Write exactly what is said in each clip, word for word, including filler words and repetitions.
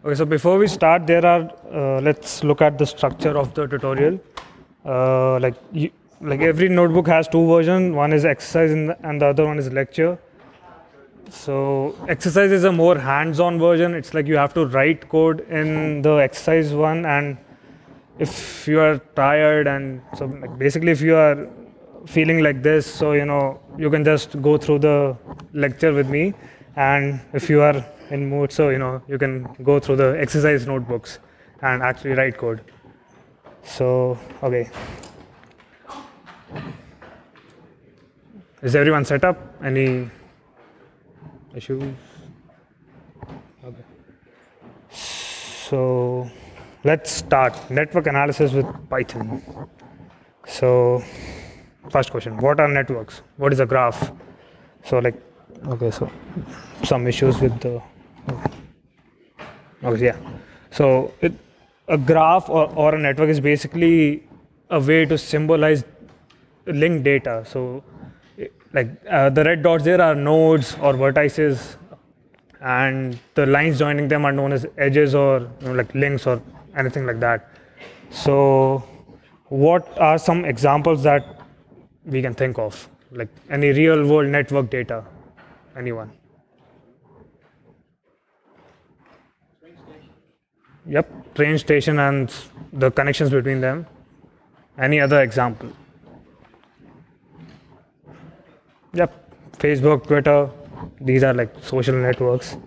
Okay, so before we start, there are, uh, let's look at the structure of the tutorial. Uh, like, you, like every notebook has two versions. One is exercise and the, and the other one is lecture. So exercise is a more hands-on version. It's like you have to write code in the exercise one, and if you are tired and so like basically if you are feeling like this, so you know you can just go through the lecture with me, and if you are in mood, so you know you can go through the exercise notebooks and actually write code. So okay, is everyone set up? Any issues? Okay, so let's start network analysis with Python. So first question, what are networks? What is a graph? So like, okay, so some issues with the, okay, yeah. So it, a graph or, or a network is basically a way to symbolize linked data. So like uh, the red dots there are nodes or vertices, and the lines joining them are known as edges or you know, like links or anything like that. So what are some examples that we can think of? Like any real world network data? Anyone? Train station. Yep, train station and the connections between them. Any other example? Yep, Facebook, Twitter, these are like social networks.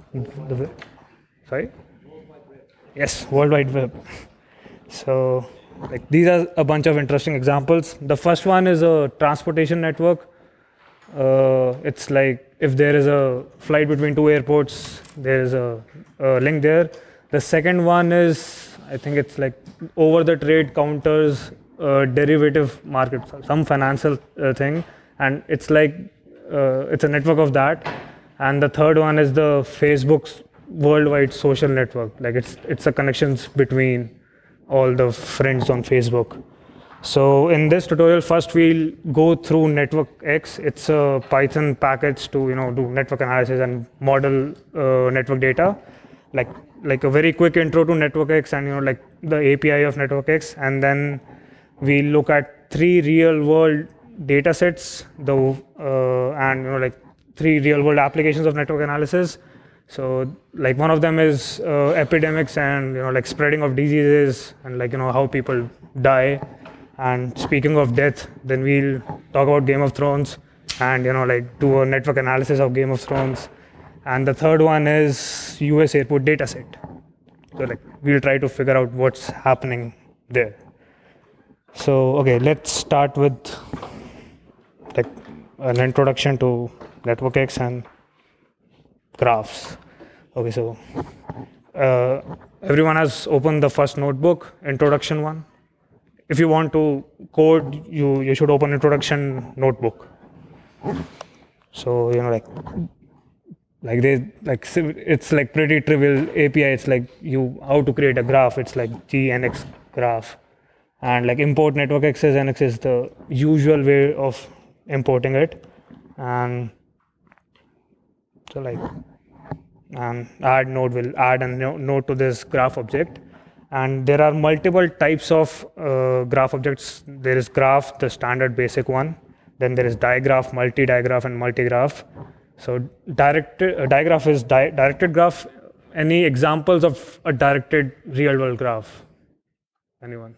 Sorry? Yes, World Wide Web. So like these are a bunch of interesting examples. The first one is a transportation network. Uh, it's like if there is a flight between two airports, there is a, a link there. The second one is, I think it's like over the trade counters, uh, derivative market, some financial uh, thing, and it's like uh, it's a network of that. And the third one is the Facebook's worldwide social network. Like it's it's a connections between all the friends on Facebook. So in this tutorial, first we'll go through NetworkX. It's a Python package to you know do network analysis and model uh, network data. Like like a very quick intro to NetworkX and you know like the A P I of NetworkX, and then we look at three real world data sets, the uh, and you know like three real world applications of network analysis. So like one of them is uh, epidemics and you know like spreading of diseases and like you know how people die. And speaking of death, then we'll talk about Game of Thrones and you know like do a network analysis of Game of Thrones. And the third one is U S airport data set. So like we'll try to figure out what's happening there. So okay, let's start with like an introduction to NetworkX and graphs. Okay, so uh, everyone has opened the first notebook, introduction one. If you want to code, you you should open introduction notebook. So you know like like they like it's like pretty trivial A P I. It's like you how to create a graph. It's like G N X graph, and like import NetworkX as N X is the usual way of importing it, and so like and add node will add a node to this graph object. And there are multiple types of uh, graph objects. There is graph, the standard basic one. Then there is digraph, multi-digraph, and multigraph. So directed uh, digraph is di directed graph. Any examples of a directed real-world graph? Anyone?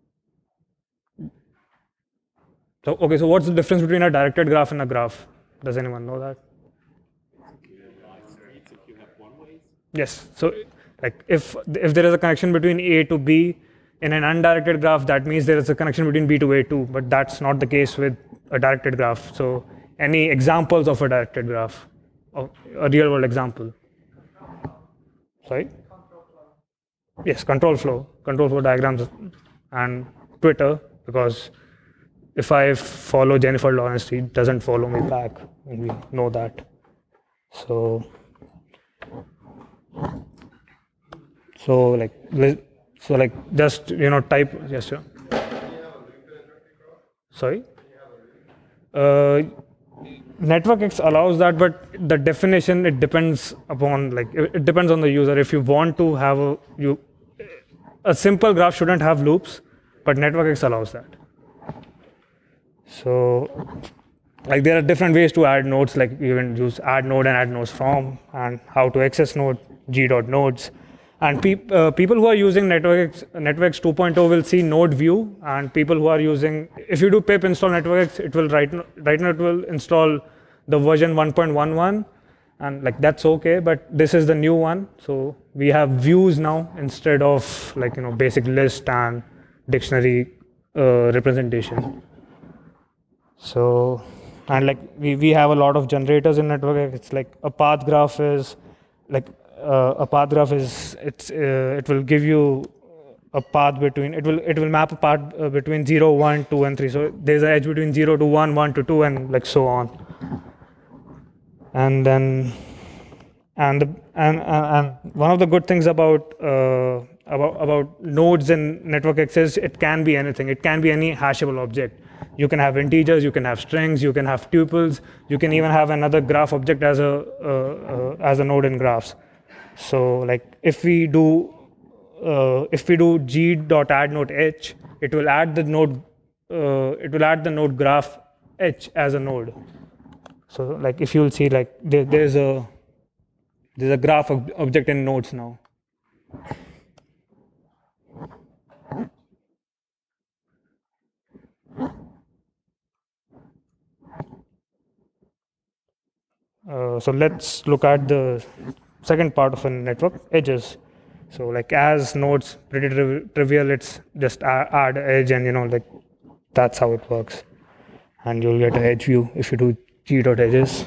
So okay, so what's the difference between a directed graph and a graph? Does anyone know that? Yes. So like if if there is a connection between A to B in an undirected graph, that means there is a connection between B to A too, but that's not the case with a directed graph. So any examples of a directed graph, of a real world example? Sorry? Yes, control flow, control flow diagrams and Twitter, because if I follow Jennifer Lawrence, she doesn't follow me back, and we know that. So So like, so like, just you know, type. Yes, sir. Sorry. Uh, NetworkX allows that, but the definition, it depends upon, like, it, it depends on the user. If you want to have a, you, a simple graph shouldn't have loops, but NetworkX allows that. So, like, there are different ways to add nodes, like you can use add node and add nodes from, and how to access node, g.nodes. And peop, uh, people who are using NetworkX, NetworkX two point oh will see node view, and people who are using, if you do pip install NetworkX, it will right, right now it will install the version one point one one, and like that's okay, but this is the new one. So we have views now instead of like, you know, basic list and dictionary uh, representation. So, and like we, we have a lot of generators in NetworkX. It's like a path graph is like, Uh, a path graph is it's uh, it will give you a path between it will it will map a path uh, between zero, one, two, and three. So there's an edge between zero to one, one to two, and like so on. And then and the and and, and one of the good things about uh, about about nodes in NetworkX is it can be anything. It can be any hashable object. You can have integers, you can have strings, you can have tuples, you can even have another graph object as a uh, uh, as a node in graphs. So like if we do uh, if we do g.add node h, it will add the node uh, it will add the node graph h as a node. So like if you'll see, like there, there's a there's a graph ob object in nodes now. Uh, so let's look at the second part of a network, edges. So like as nodes, pretty tri trivial, it's just add edge, and you know, like that's how it works. And you'll get an edge view if you do g.edges.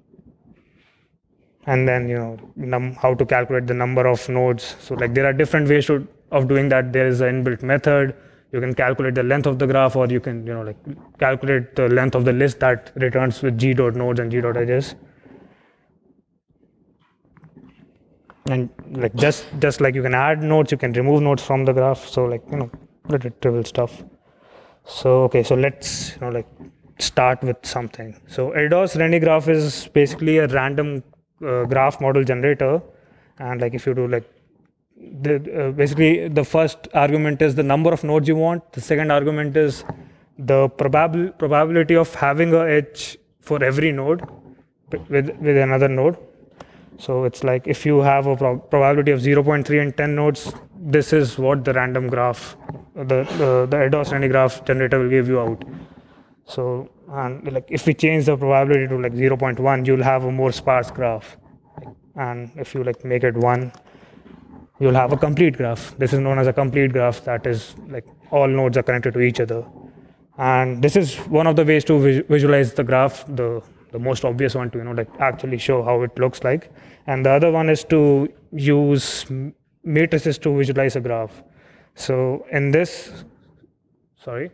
And then, you know, num how to calculate the number of nodes. So like there are different ways to, of doing that. There is an inbuilt method. You can calculate the length of the graph, or you can, you know, like calculate the length of the list that returns with g.nodes and g.edges. And like just just like you can add nodes, you can remove nodes from the graph. So like, you know, pretty trivial stuff. So okay, so let's, you know, like start with something. So Erdos RendiGraph is basically a random uh, graph model generator, and like if you do like the uh, basically the first argument is the number of nodes you want. The second argument is the probab probability of having a edge for every node with with another node. So it's like if you have a pro probability of zero point three and ten nodes, this is what the random graph, the the, the Erdos RendiGraph generator will give you out. So and like if we change the probability to like zero point one, you'll have a more sparse graph. And if you like make it one, you'll have a complete graph. This is known as a complete graph. That is like all nodes are connected to each other. And this is one of the ways to visualize the graph, the the most obvious one to, you know, like actually show how it looks like. And the other one is to use matrices to visualize a graph. So in this, sorry.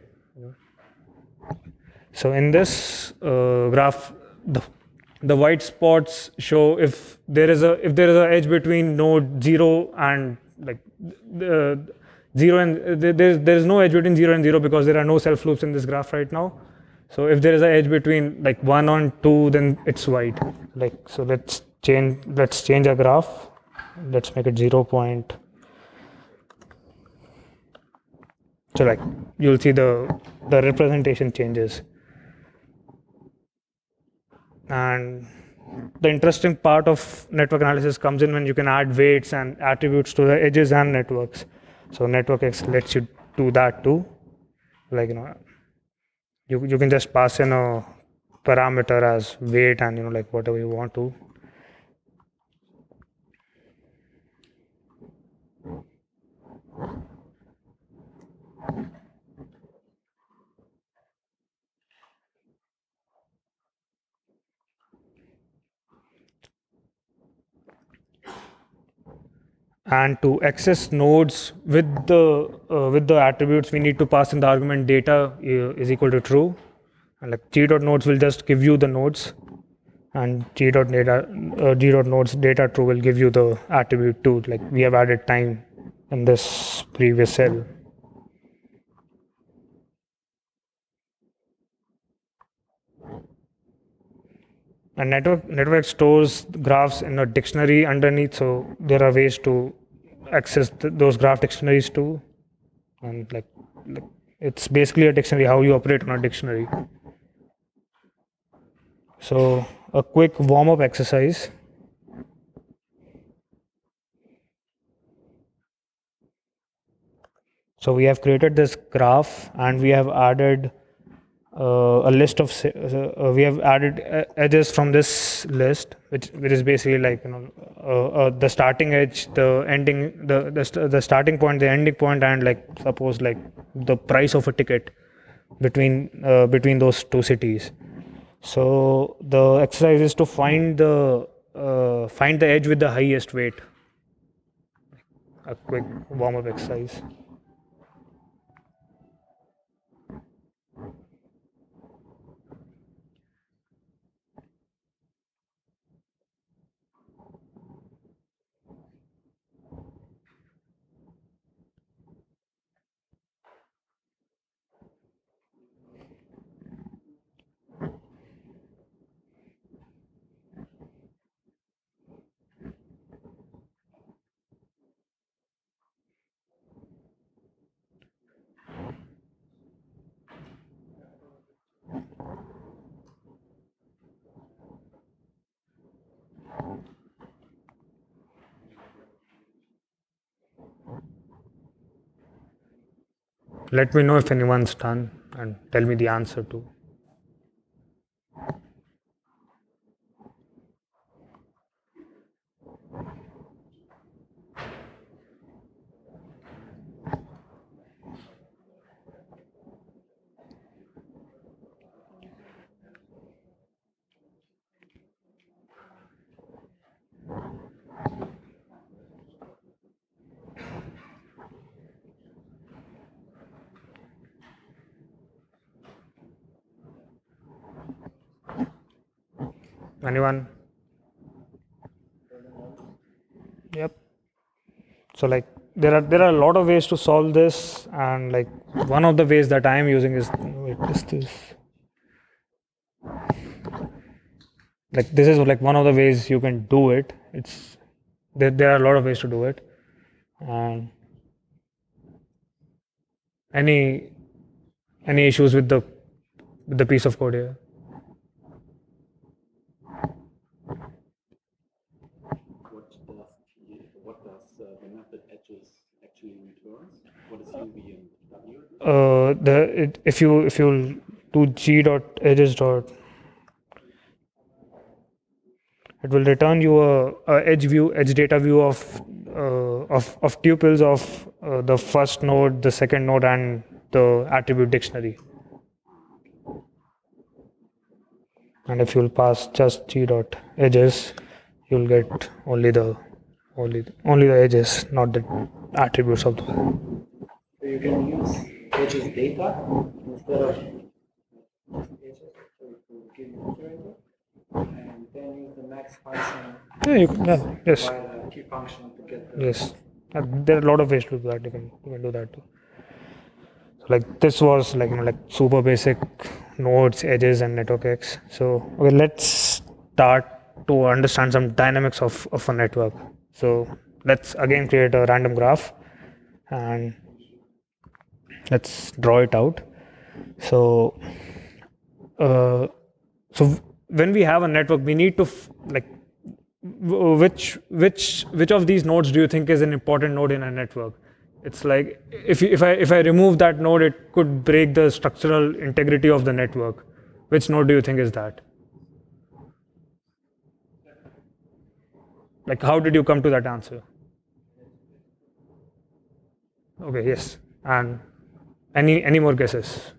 So in this uh, graph, the, the white spots show if there is a if there is an edge between node zero and like the zero and there is there is no edge between zero and zero because there are no self loops in this graph right now. So if there is an edge between like one and two, then it's white. Like so, let's change let's change our graph. Let's make it zero point. So like you'll see the the representation changes. And the interesting part of network analysis comes in when you can add weights and attributes to the edges and networks. So NetworkX lets you do that too. Like, you know, you you can just pass in a parameter as weight and, you know, like whatever you want to. And to access nodes with the uh, with the attributes, we need to pass in the argument data uh, is equal to true, and like g.nodes will just give you the nodes, and g.data uh, g.nodes data true will give you the attribute too. Like we have added time in this previous cell. A network network stores graphs in a dictionary underneath, so there are ways to access th- those graph dictionaries too. And like, like it's basically a dictionary, how you operate on a dictionary. So a quick warm-up exercise. So we have created this graph and we have added uh, a list of se- uh, we have added uh, edges from this list, which which is basically like, you know, uh, uh, the starting edge, the ending, the the, st- the starting point, the ending point, and like suppose like the price of a ticket between uh, between those two cities. So the exercise is to find the uh, find the edge with the highest weight. A quick warm up exercise. Let me know if anyone's done and tell me the answer too. Anyone? Yep. So like there are there are a lot of ways to solve this, and like one of the ways that I am using is, wait, is this like this is like one of the ways you can do it. It's there, there are a lot of ways to do it. And any any issues with the with the piece of code here? What does what does uh, the method edges actually returns? What is U V and W? Uh, the it, if you if you do g dot edges dot, it will return you a, a edge view, edge data view of uh, of of tuples of uh, the first node, the second node, and the attribute dictionary. And if you'll pass just g dot edges, you'll get only the only the, only the edges, not the attributes of the. So you can use edges data instead of edges, so to give you iterator, and then use the max function. Yeah, you can, yeah, yes, By the key function to get the. yes. Uh, there are a lot of ways to do that. You can you can do that too. So like this was like, you know, like super basic nodes, edges, and network X. So okay, let's start to understand some dynamics of, of a network. So let's again create a random graph and let's draw it out. So uh, so when we have a network, we need to f- like w- which which which of these nodes do you think is an important node in a network? It's like if you, if I if I remove that node, it could break the structural integrity of the network. Which node do you think is that? Like, how did you come to that answer? Okay, yes. And any any more guesses?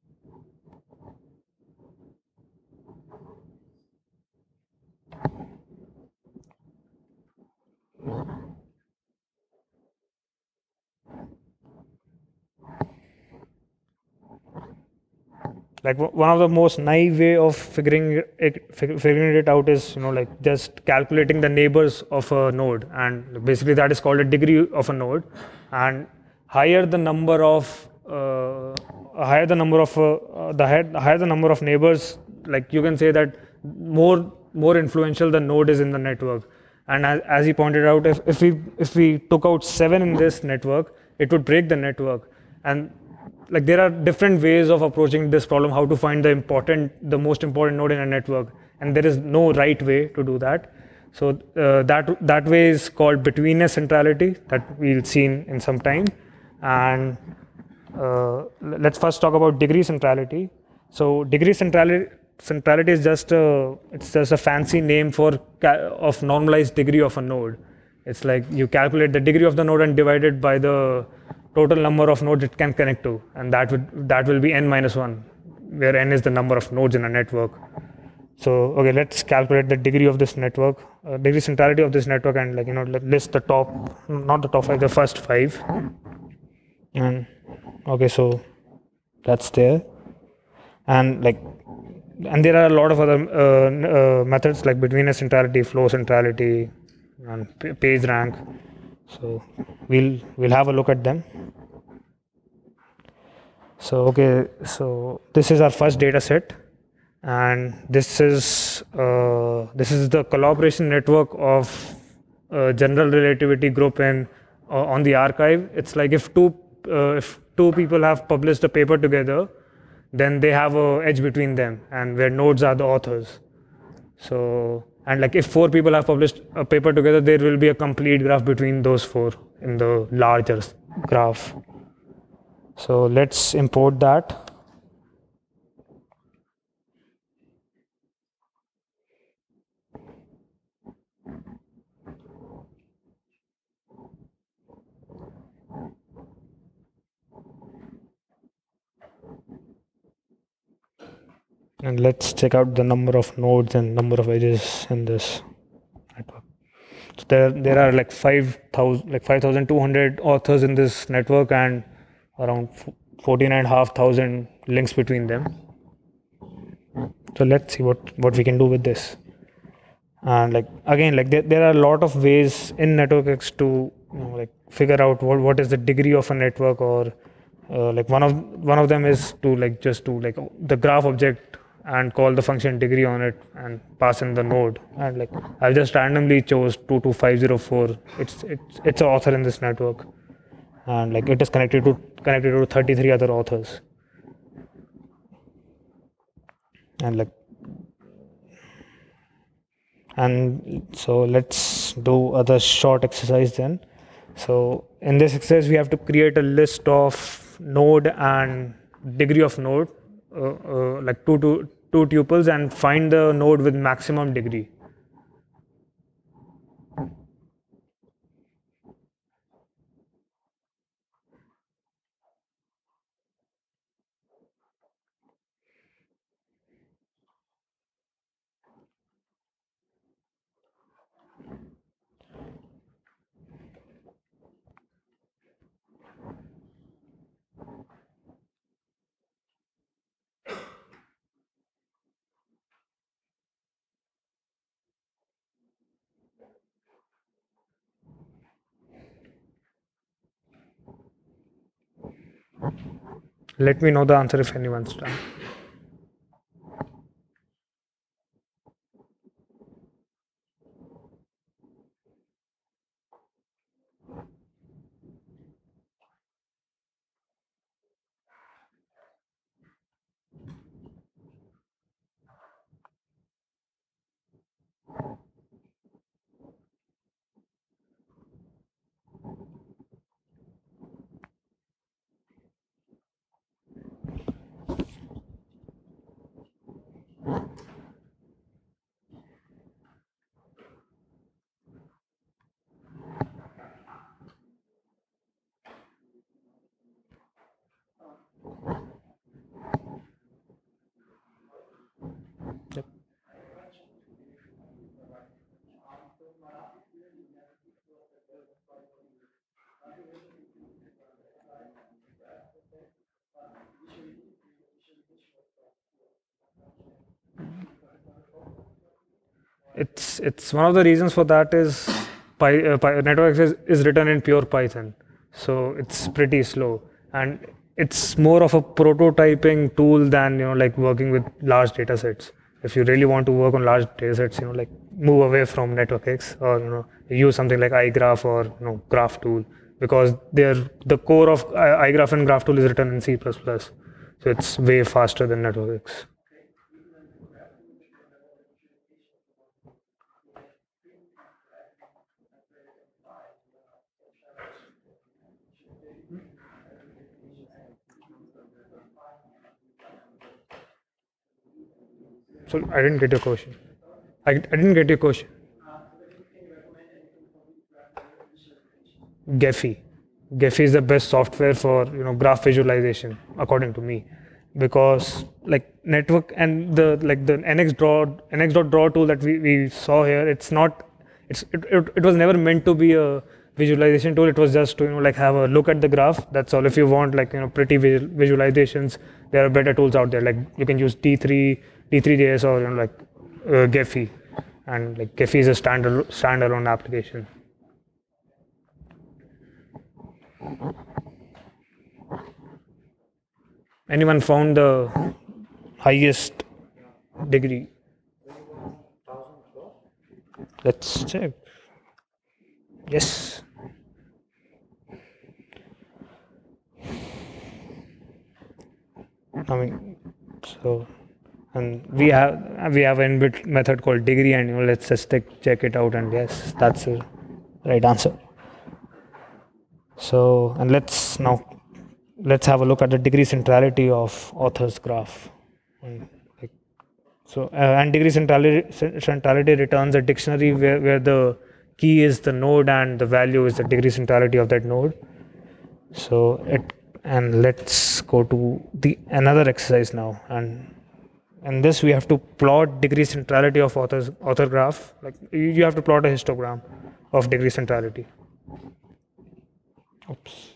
Like one of the most naive way of figuring it figuring it out is, you know, like just calculating the neighbors of a node, and basically that is called a degree of a node. And higher the number of uh, higher the number of uh, the higher, higher the number of neighbors, like you can say that more more influential the node is in the network. And as, as he pointed out, if, if we if we took out seven in this network, it would break the network. And like there are different ways of approaching this problem, how to find the important, the most important node in a network, and there is no right way to do that. So uh, that that way is called betweenness centrality that we'll see in, in some time. And uh, let's first talk about degree centrality. So degree centrality centrality is just a it's just a fancy name for of normalized degree of a node. It's like you calculate the degree of the node and divide it by the total number of nodes it can connect to, and that would that will be n minus one, where n is the number of nodes in a network. So okay, let's calculate the degree of this network, uh, degree centrality of this network, and like you know list the top, not the top five, the first five. And okay, so that's there, and like and there are a lot of other uh, uh, methods like betweenness centrality, flow centrality, and page rank. So we'll we'll have a look at them. So okay, so this is our first data set, and this is uh, this is the collaboration network of uh, general relativity group in uh, on the archive. It's like if two uh, if two people have published a paper together, then they have a edge between them, and where nodes are the authors. So and like if four people have published a paper together, there will be a complete graph between those four in the larger graph. So let's import that. And let's check out the number of nodes and number of edges in this network. So there, there are like five thousand, like five thousand two hundred authors in this network, and around fourteen and a half thousand links between them. So let's see what what we can do with this. And like again, like there, there are a lot of ways in NetworkX to you know, like figure out what what is the degree of a network, or uh, like one of one of them is to like just to like the graph object and call the function degree on it and pass in the node. And like I've just randomly chose two two five zero four. It's it's it's an author in this network, and like it is connected to connected to thirty-three other authors. And like and so let's do other short exercise then. So in this exercise we have to create a list of node and degree of node, uh, uh, like two, two, two tuples, and find the node with maximum degree. Let me know the answer if anyone's done. Yep. It's it's one of the reasons for that is Py, uh, Py, NetworkX is, is written in pure Python, so it's pretty slow, and it's more of a prototyping tool than you know like working with large data sets. if you really want to work on large data sets, you know, like move away from NetworkX, or you know, use something like iGraph or you know, GraphTool, because they're the core of iGraph and GraphTool is written in C plus plus, so it's way faster than NetworkX. So I didn't get your question. I, I didn't get your question. Gephi. Gephi is the best software for you know graph visualization, according to me, because like network and the like the N X draw N X dot draw tool that we, we saw here, it's not it's it, it, it was never meant to be a visualization tool. It was just to you know like have a look at the graph. That's all. If you want like you know pretty visual, visualizations, there are better tools out there. Like you can use D three D three J S or you know like uh, Gephi, and like Gephi is a standard standalone application. Anyone found the highest degree? Let's check. Yes. I mean, so, and we have we have an inbuilt method called degree, and you know, let's just check, check it out, and yes, that's the right answer. So, and let's now let's have a look at the degree centrality of author's graph. And like, so, uh, and degree centrality, centrality returns a dictionary where, where the key is the node and the value is the degree centrality of that node. So, it and let's go to the another exercise now, and in this we have to plot degree centrality of author's author graph. Like you have to plot a histogram of degree centrality. Oops.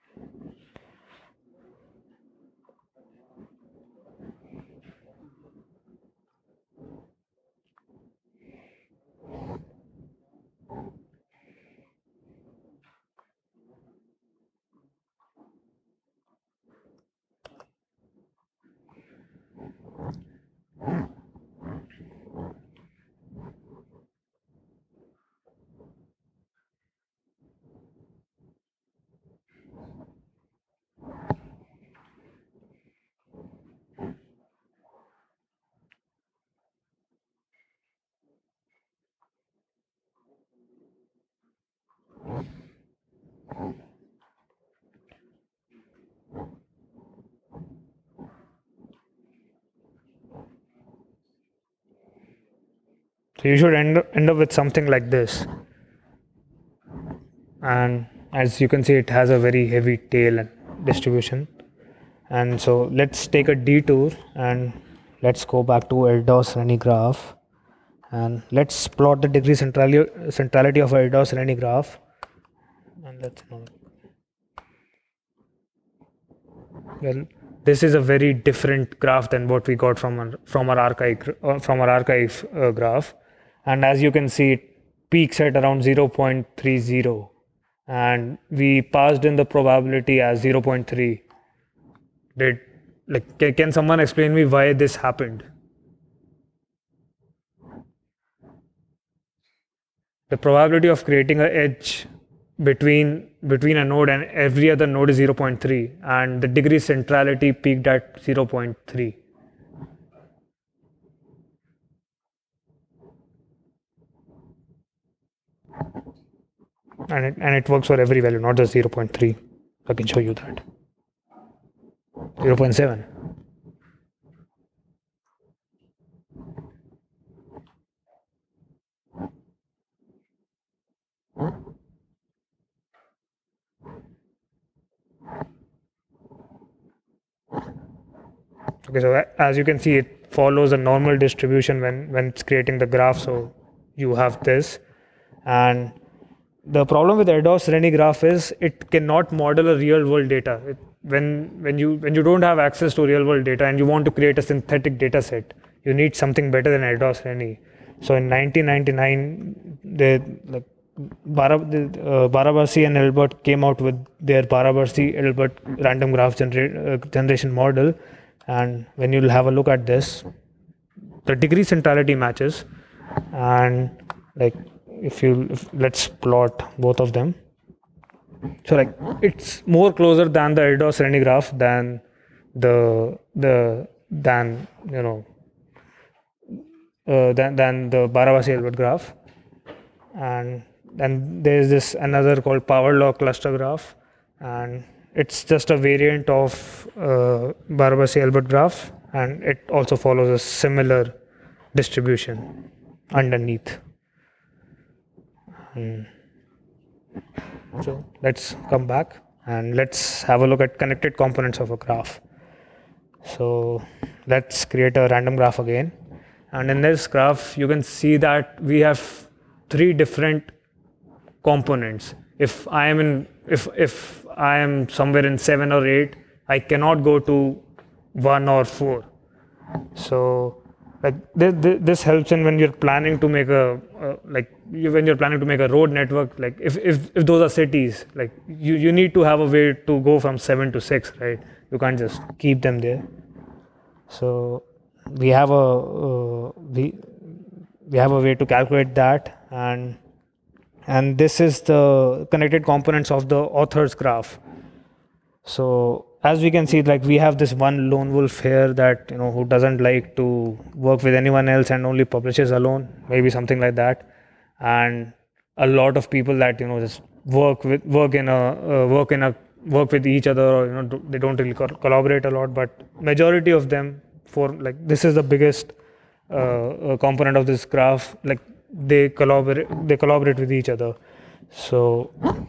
So you should end up, end up with something like this. And as you can see, it has a very heavy tail and distribution. And so let's take a detour and let's go back to Erdos-Renyi graph. And let's plot the degree centrality, centrality of Erdos-Renyi graph. And let's well, this is a very different graph than what we got from our, from our archive from our archive uh, graph. And as you can see, it peaks at around zero point three zero, and we passed in the probability as zero point three. Did like can someone explain me why this happened? The probability of creating an edge between between a node and every other node is zero point three, and the degree centrality peaked at zero point three. And it, and it works for every value, not just zero point three. I can show you that. zero point seven. Okay, so as you can see, it follows a normal distribution when, when it's creating the graph. So you have this. And the problem with Erdos-Renyi graph is it cannot model a real world data. It, when, when, you, when you don't have access to real world data and you want to create a synthetic data set, you need something better than Erdos-Renyi. So in nineteen ninety-nine, they, like, Barab, uh, Barabarsi and Elbert came out with their Barabarsi-Elbert random graph genera uh, generation model. And when you'll have a look at this, the degree centrality matches, and like if you if, let's plot both of them. So like it's more closer than the Erdos-Renyi graph than the the than you know uh, than than the Barabasi-Hilbert graph. And then there's this another called power law cluster graph, and it's just a variant of uh, Barabasi-Hilbert graph, and it also follows a similar distribution underneath. And so let's come back and let's have a look at connected components of a graph. So let's create a random graph again, and in this graph you can see that we have three different components. If I am in if if I am somewhere in seven or eight, I cannot go to one or four. So like this, this helps in when you're planning to make a uh, like you, when you're planning to make a road network. Like if, if if those are cities, like you you need to have a way to go from seven to six, right? You can't just keep them there. So we have a uh, we we have a way to calculate that, and and this is the connected components of the author's graph. So as we can see, like we have this one lone wolf here that you know who doesn't like to work with anyone else and only publishes alone, maybe something like that, and a lot of people that you know just work with work in a uh, work in a work with each other, or you know do, they don't really co- collaborate a lot. But majority of them, for like this is the biggest uh, uh, component of this graph, like they collaborate they collaborate with each other. So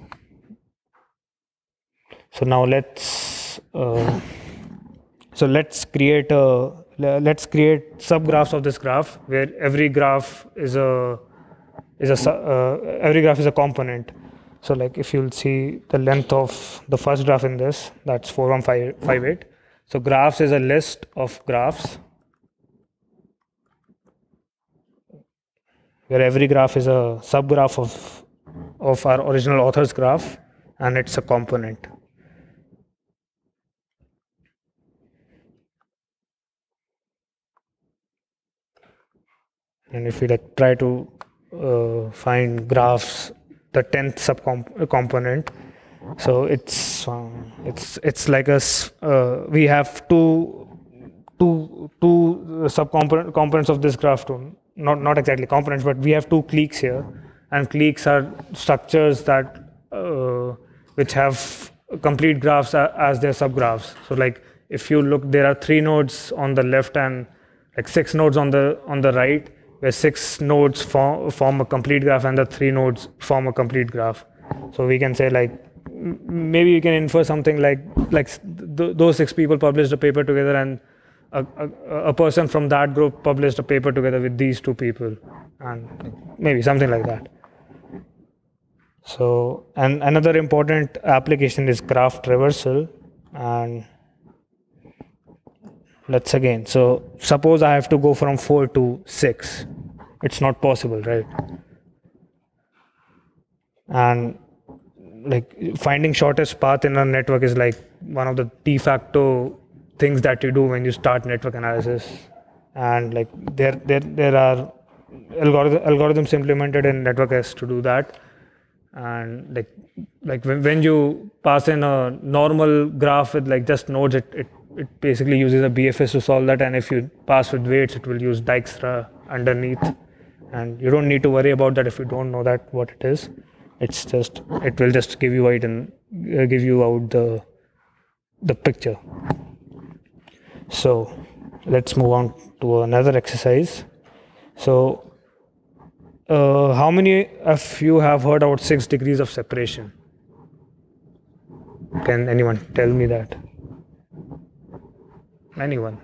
so now let's uh, so let's create a let's create subgraphs of this graph where every graph is a is a uh, every graph is a component. So like if you'll see the length of the first graph in this, that's four one five five eight. So graphs is a list of graphs where every graph is a subgraph of of our original author's graph, and it's a component. And if we like try to uh, find graphs, the tenth subcomponent, so it's um, it's it's like a uh, we have two two two subcomponent components of this graph too. Not not exactly components, but we have two cliques here, and cliques are structures that uh, which have complete graphs as their subgraphs. So like if you look, there are three nodes on the left and like six nodes on the on the right, where six nodes form form a complete graph and the three nodes form a complete graph. So we can say like maybe you can infer something like like th- those six people published a paper together, and A, a, a person from that group published a paper together with these two people, and maybe something like that. So, and another important application is graph traversal. And let's again, so suppose I have to go from four to six. It's not possible, right? And like finding shortest path in a network is like one of the de facto things that you do when you start network analysis. And like there there there are algorithm, algorithms implemented in NetworkS to do that. And like like when, when you pass in a normal graph with like just nodes, it, it it basically uses a B F S to solve that. And if you pass with weights, it will use Dijkstra underneath, and you don't need to worry about that if you don't know that what it is. It's just it will just give you out and uh, give you out the the picture. So let's move on to another exercise. So uh, how many of you have heard about six degrees of separation? Can anyone tell me that? Anyone?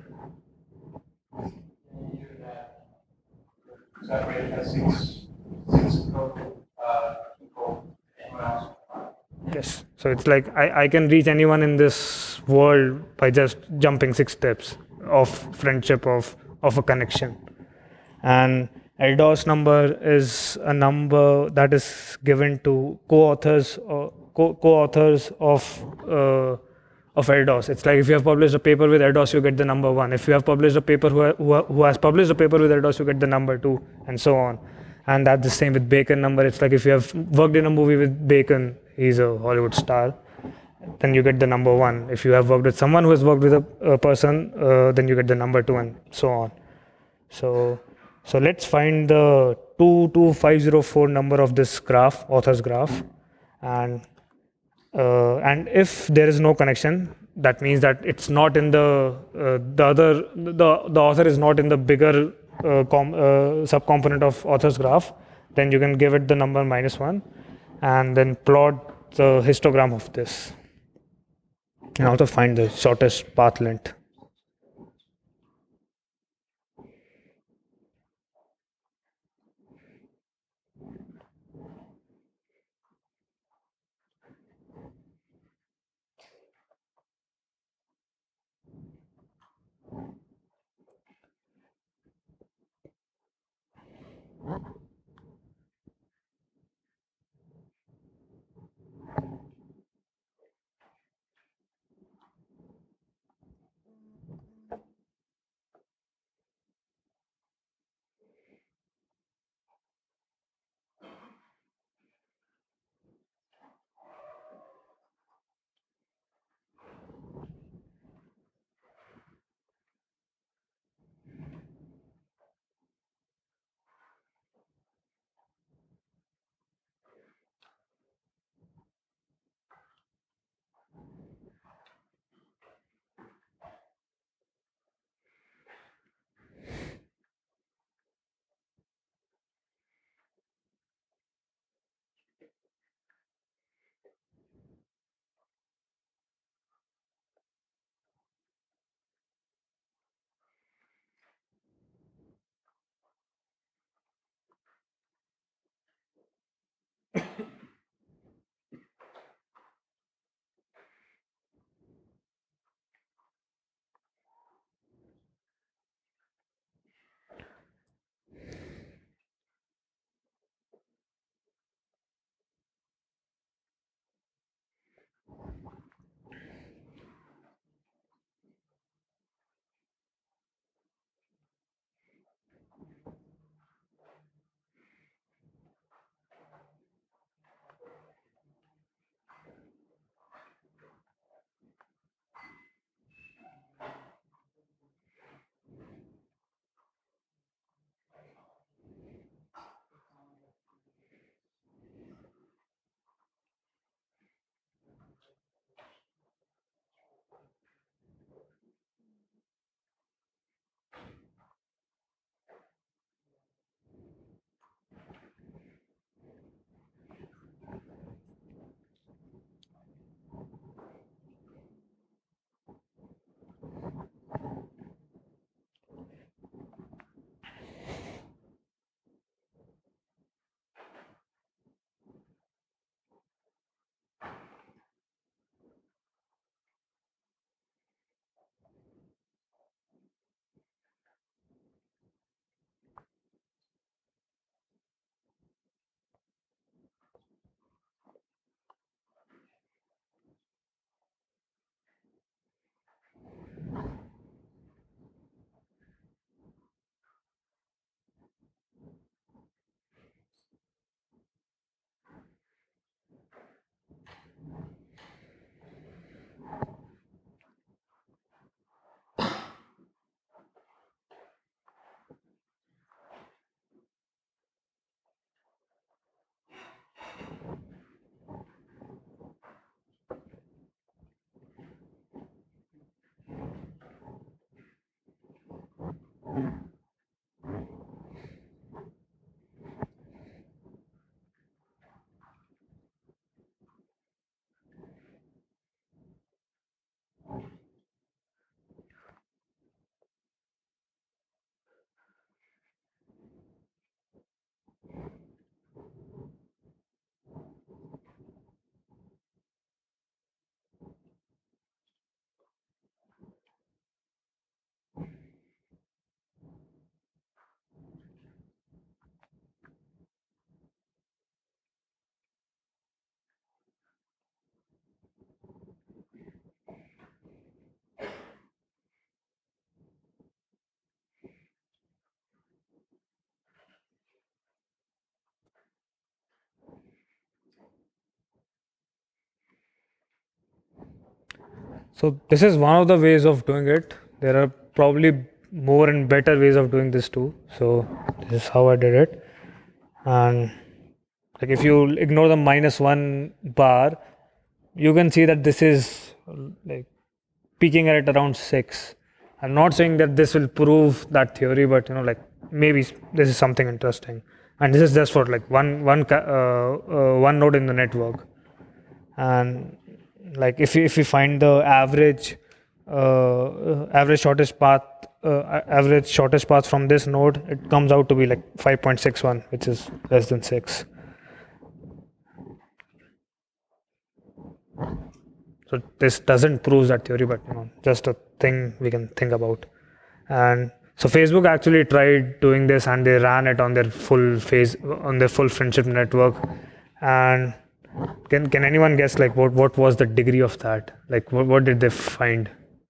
Separate as six, six uh, people, anyone else. Yes. So it's like I, I can reach anyone in this world by just jumping six steps of friendship, of, of a connection. And Erdos number is a number that is given to co-authors or co- co-authors of uh, of Erdos. It's like if you have published a paper with Erdos, you get the number one. If you have published a paper who, who, who has published a paper with Erdos, you get the number two, and so on. And that's the same with Bacon number. It's like if you have worked in a movie with Bacon, he's a Hollywood star, then you get the number one. If you have worked with someone who has worked with a, a person, uh, then you get the number two, and so on. So, so let's find the two two five zero four number of this graph, author's graph, and uh, and if there is no connection, that means that it's not in the uh, the other the the author is not in the bigger uh, com, uh, subcomponent of author's graph. Then you can give it the number minus one, and then plot the histogram of this, and also find the shortest path length. So this is one of the ways of doing it. There are probably more and better ways of doing this too. So this is how I did it. And like if you ignore the minus one bar, you can see that this is like peaking at around six. I'm not saying that this will prove that theory, but you know, like maybe this is something interesting. And this is just for like one one uh, uh, one node in the network. And like if we, if we find the average uh, average shortest path uh, average shortest path from this node, it comes out to be like five point six one, which is less than six. So this doesn't prove that theory, but you know, just a thing we can think about. And so Facebook actually tried doing this, and they ran it on their full phase on their full friendship network. And can can anyone guess like what what was the degree of that? Like what, what did they find?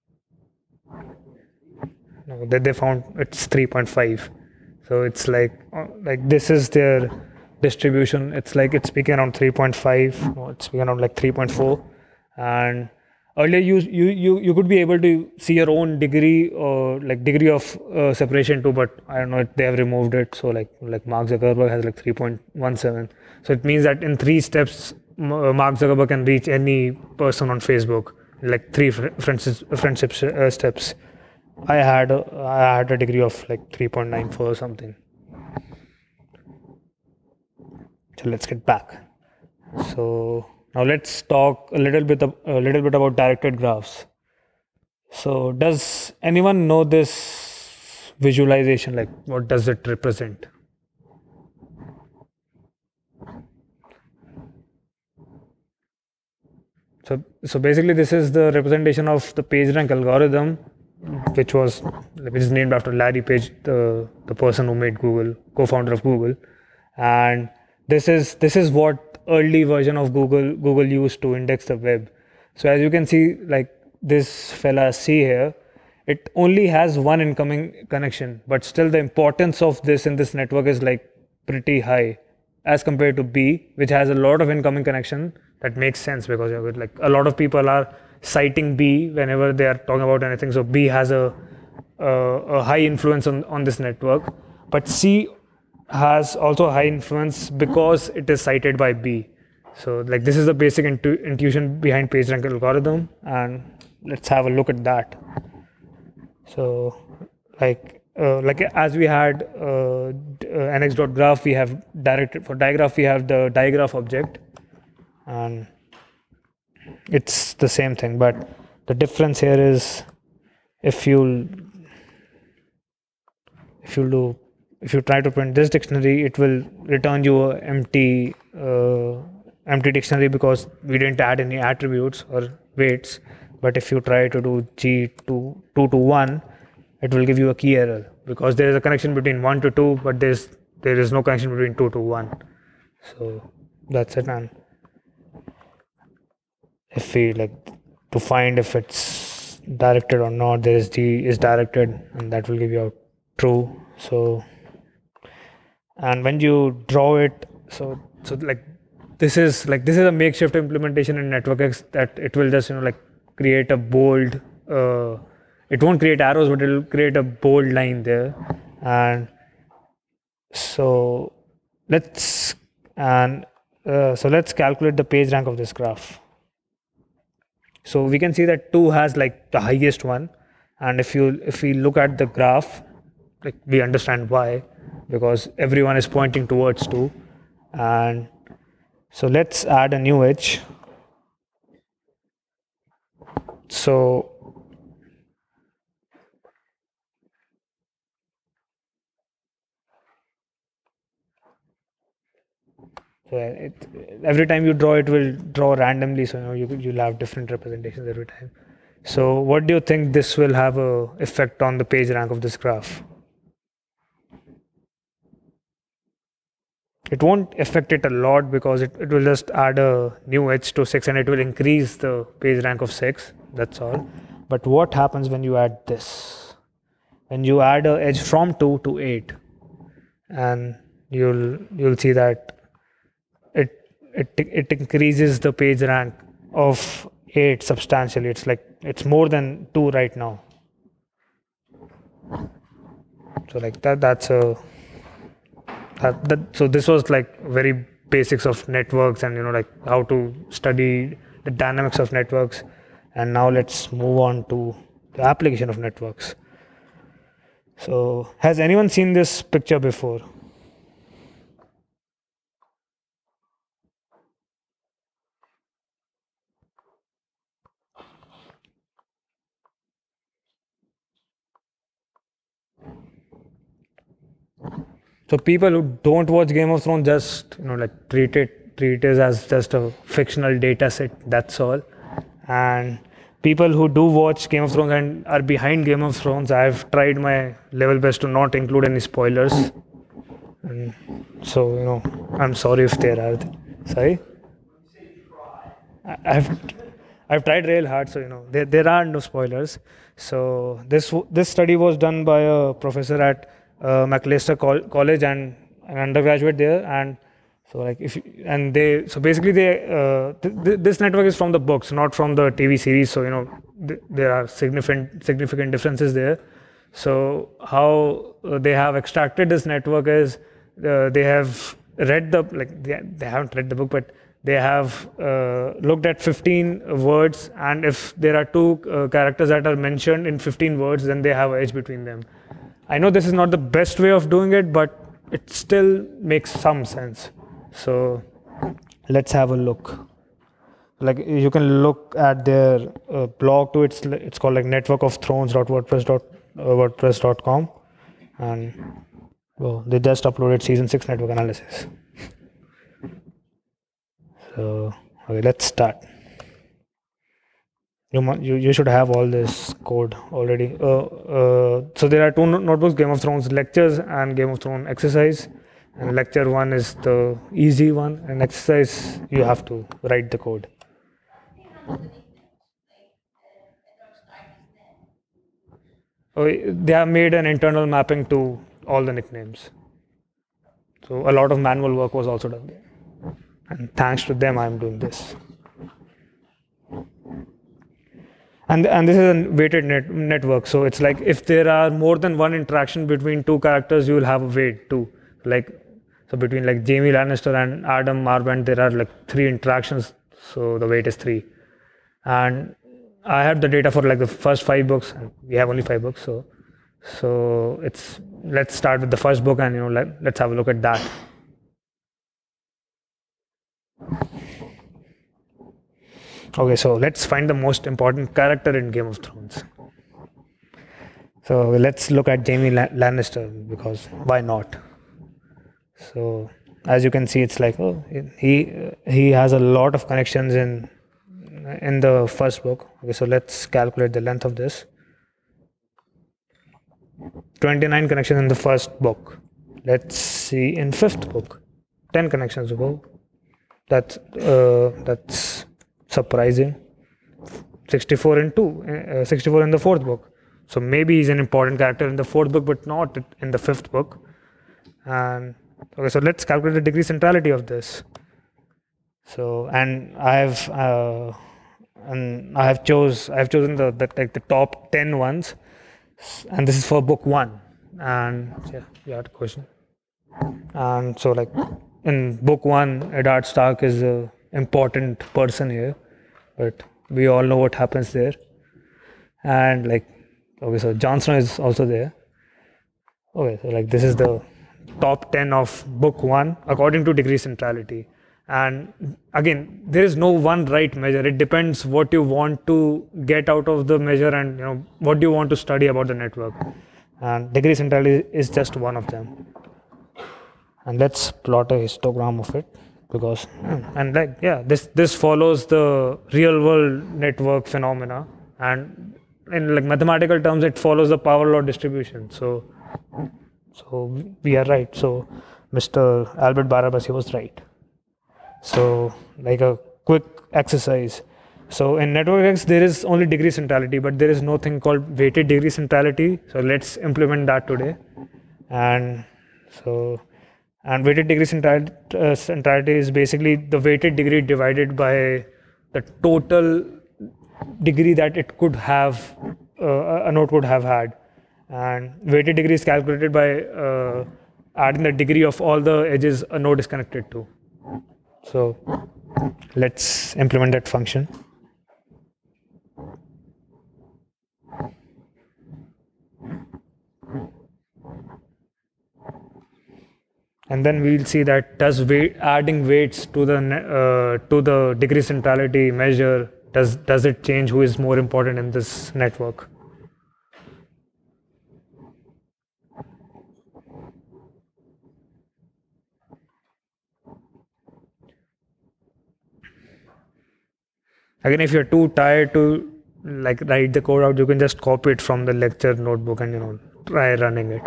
No, that they found it's three point five. So it's like like this is their distribution. It's like it's peaking around three point five. No, it's peaking around like three point four. And earlier you you you you could be able to see your own degree or like degree of uh, separation too, but I don't know if they have removed it. So like like Mark Zuckerberg has like three point one seven. So it means that in three steps Mark Zuckerberg can reach any person on Facebook, like three fr- friendship friendship uh, steps. I had a, I had a degree of like three point nine four or something. So let's get back. So now let's talk a little bit of, a little bit about directed graphs. So does anyone know this visualization? Like what does it represent? So so basically this is the representation of the PageRank algorithm, which was which is named after Larry Page, the the person who made Google, co-founder of Google. And this is this is what early version of Google Google used to index the web. So as you can see, like this fella C here, it only has one incoming connection, but still the importance of this in this network is like pretty high as compared to B, which has a lot of incoming connection. That makes sense because you know, like a lot of people are citing B whenever they are talking about anything. So B has a a, a high influence on, on this network, but C has also a high influence because it is cited by B. So like this is the basic intu- intuition behind PageRank algorithm, and let's have a look at that. So like uh, like as we had uh, uh, nx.graph, we have directed for digraph we have the digraph object, and it's the same thing, but the difference here is if you if you do if you try to print this dictionary, it will return you a empty uh, empty dictionary because we didn't add any attributes or weights. But if you try to do G to two to one, it will give you a key error because there is a connection between one to two, but there's there is no connection between two to one. So that's it. And if we like to find if it's directed or not, there is G is directed, and that will give you out true. So and when you draw it, so so like this is like this is a makeshift implementation in NetworkX that it will just you know like create a bold uh, it won't create arrows, but it will create a bold line there. And so let's and uh, so let's calculate the page rank of this graph. So we can see that two has like the highest one, and if you if we look at the graph, like we understand why, because everyone is pointing towards two. And so let's add a new edge. So So it, every time you draw, it will draw randomly. So you know you you'll have different representations every time. So what do you think this will have a effect on the page rank of this graph? It won't affect it a lot because it, it will just add a new edge to six and it will increase the page rank of six. That's all. But what happens when you add this? When you add a edge from two to eight, and you'll you'll see that it it it increases the page rank of eight substantially. It's like it's more than two right now. So like that that's a that, that so this was like very basics of networks and you know like how to study the dynamics of networks. And now let's move on to the application of networks. So has anyone seen this picture before? So people who don't watch Game of Thrones just you know like treat it treat it as just a fictional data set. That's all. And people who do watch Game of Thrones and are behind Game of Thrones, I've tried my level best to not include any spoilers. And so you know, I'm sorry if there are. Sorry. I- I've I've tried real hard, so you know there there are no spoilers. So this w- this study was done by a professor at uh, Macalester Col- College and an undergraduate there, and so like if you- and they so basically they uh, th- th- this network is from the books, not from the T V series. So you know th- there are significant significant differences there. So how uh, they have extracted this network is uh, they have read the like they, they haven't read the book, but they have uh, looked at fifteen words, and if there are two uh, characters that are mentioned in fifteen words, then they have an edge between them. I know this is not the best way of doing it, but it still makes some sense. So let's have a look. Like you can look at their uh, blog too. It's it's called like network of thrones dot wordpress dot wordpress dot com, and well, they just uploaded season six network analysis. So okay, let's start. You, mu- you you should have all this code already. Uh, uh, so there are two no- notebooks: Game of Thrones lectures and Game of Thrones exercise. And lecture one is the easy one, and exercise you have to write the code. Oh, they have made an internal mapping to all the nicknames. So a lot of manual work was also done there. And thanks to them, I'm doing this. And, and this is a weighted net, network. So it's like if there are more than one interaction between two characters, you will have a weight too. Like so between like Jaime Lannister and Adam Marband, there are like three interactions. So the weight is three. And I have the data for like the first five books, and we have only five books. So so it's let's start with the first book, and you know let, let's have a look at that. Okay, so let's find the most important character in Game of Thrones. So let's look at Jaime Lannister, because why not? So as you can see, it's like oh he he has a lot of connections in in the first book. Okay, so let's calculate the length of this. twenty-nine connections in the first book. Let's see in fifth book, ten connections. Whoa, that's uh, that's surprising. sixty-four in two, uh, sixty-four in the fourth book. So maybe he's an important character in the fourth book, but not in the fifth book. And okay, so let's calculate the degree centrality of this. So and I have uh, and I have chose I have chosen the, the like the top ten ones, and this is for book one. And yeah, you had a question. And so like in book one, Eddard Stark is a important person here, but we all know what happens there. And like okay, so Jon Snow is also there. Okay, so like this is the top ten of book one according to degree centrality. And again, there is no one right measure. It depends what you want to get out of the measure, and you know what do you want to study about the network. And degree centrality is just one of them. And let's plot a histogram of it, because and like yeah, this this follows the real world network phenomena, and in like mathematical terms, it follows the power law distribution. So so we are right. So Mister Albert Barabasi was right. So like a quick exercise. So in network X, there is only degree centrality, but there is no thing called weighted degree centrality. So let's implement that today. And so, and weighted degree centrality, uh, centrality is basically the weighted degree divided by the total degree that it could have, uh, a node could have had. And weighted degree is calculated by uh, adding the degree of all the edges a node is connected to. So let's implement that function. And then we'll see that does weight, adding weights to the uh, to the degree centrality measure, does does it change who is more important in this network? Again, if you're too tired to like write the code out, you can just copy it from the lecture notebook and you know try running it.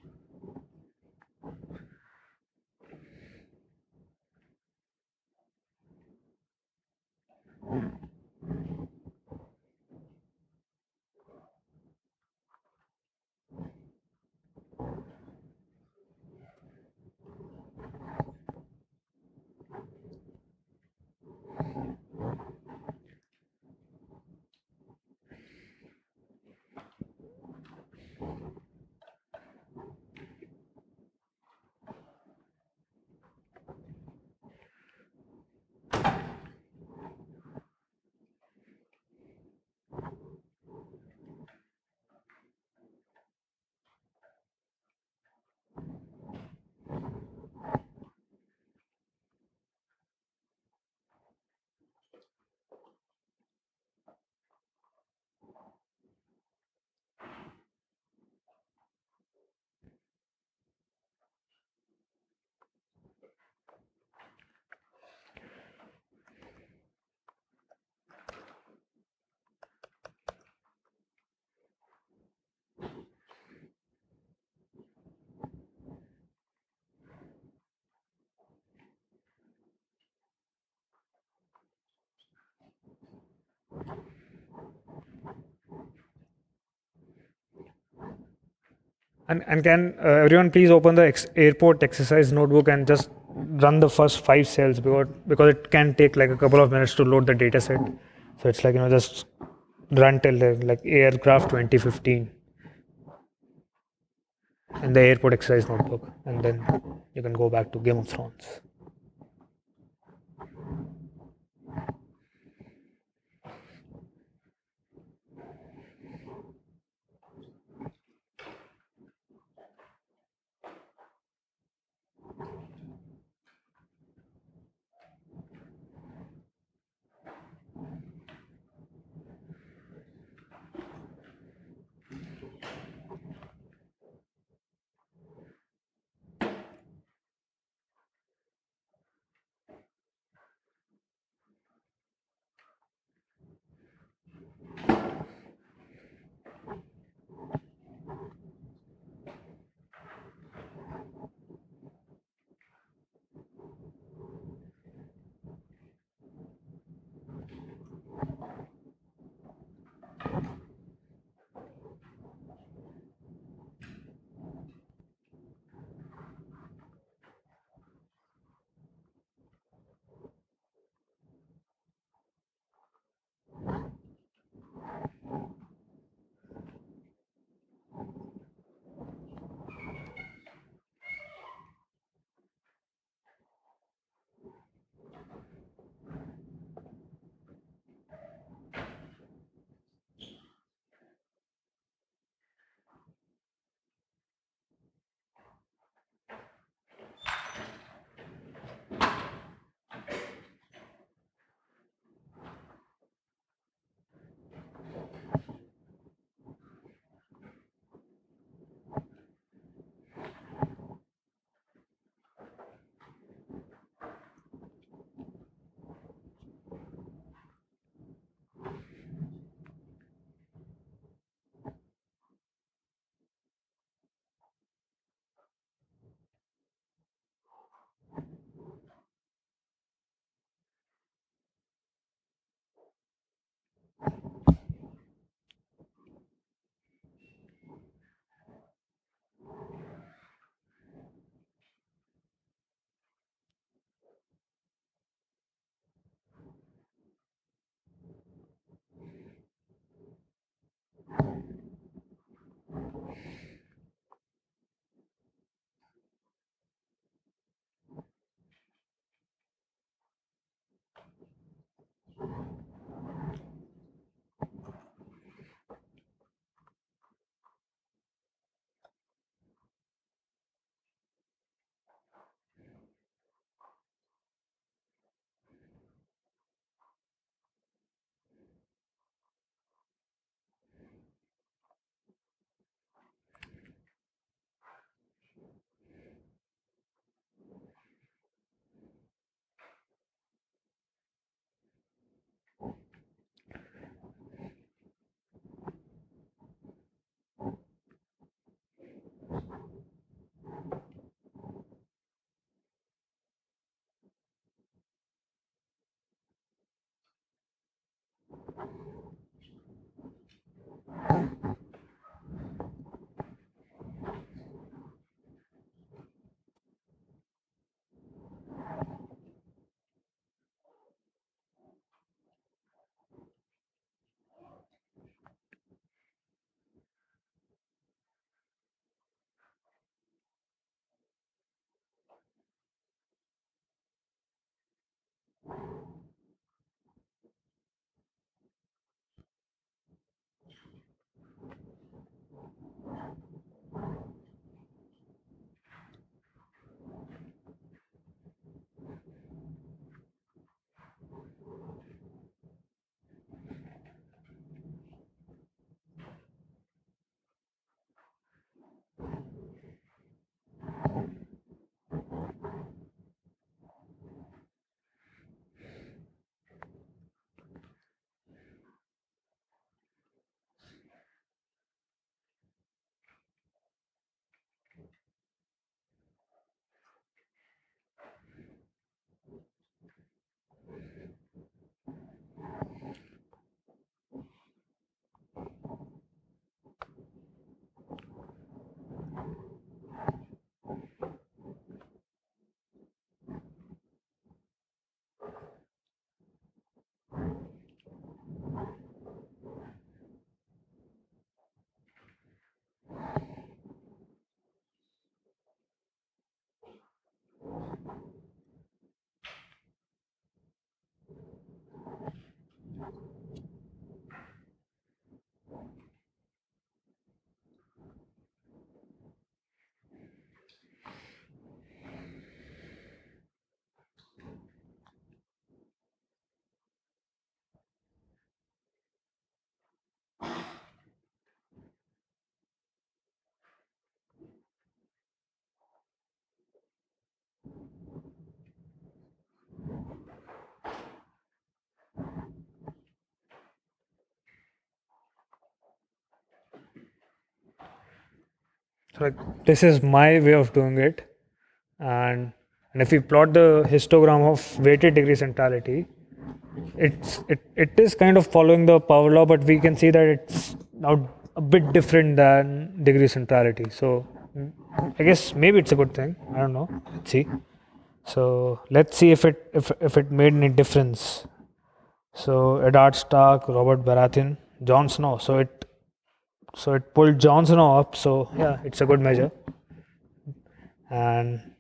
And, and can uh, everyone please open the ex airport exercise notebook and just run the first five cells, because because it can take like a couple of minutes to load the data set. So it's like, you know, just run till the, like aircraft twenty fifteen in the airport exercise notebook, and then you can go back to Game of Thrones. So like this is my way of doing it, and and if we plot the histogram of weighted degree centrality, it's it, it is kind of following the power law, but we can see that it's now a bit different than degree centrality. So mm, I guess maybe it's a good thing. I don't know. Let's see. So let's see if it if if it made any difference. So Eddard Stark, Robert Baratheon, Jon Snow. So it so it pulled Jon Snow up. So yeah, it's a good measure. And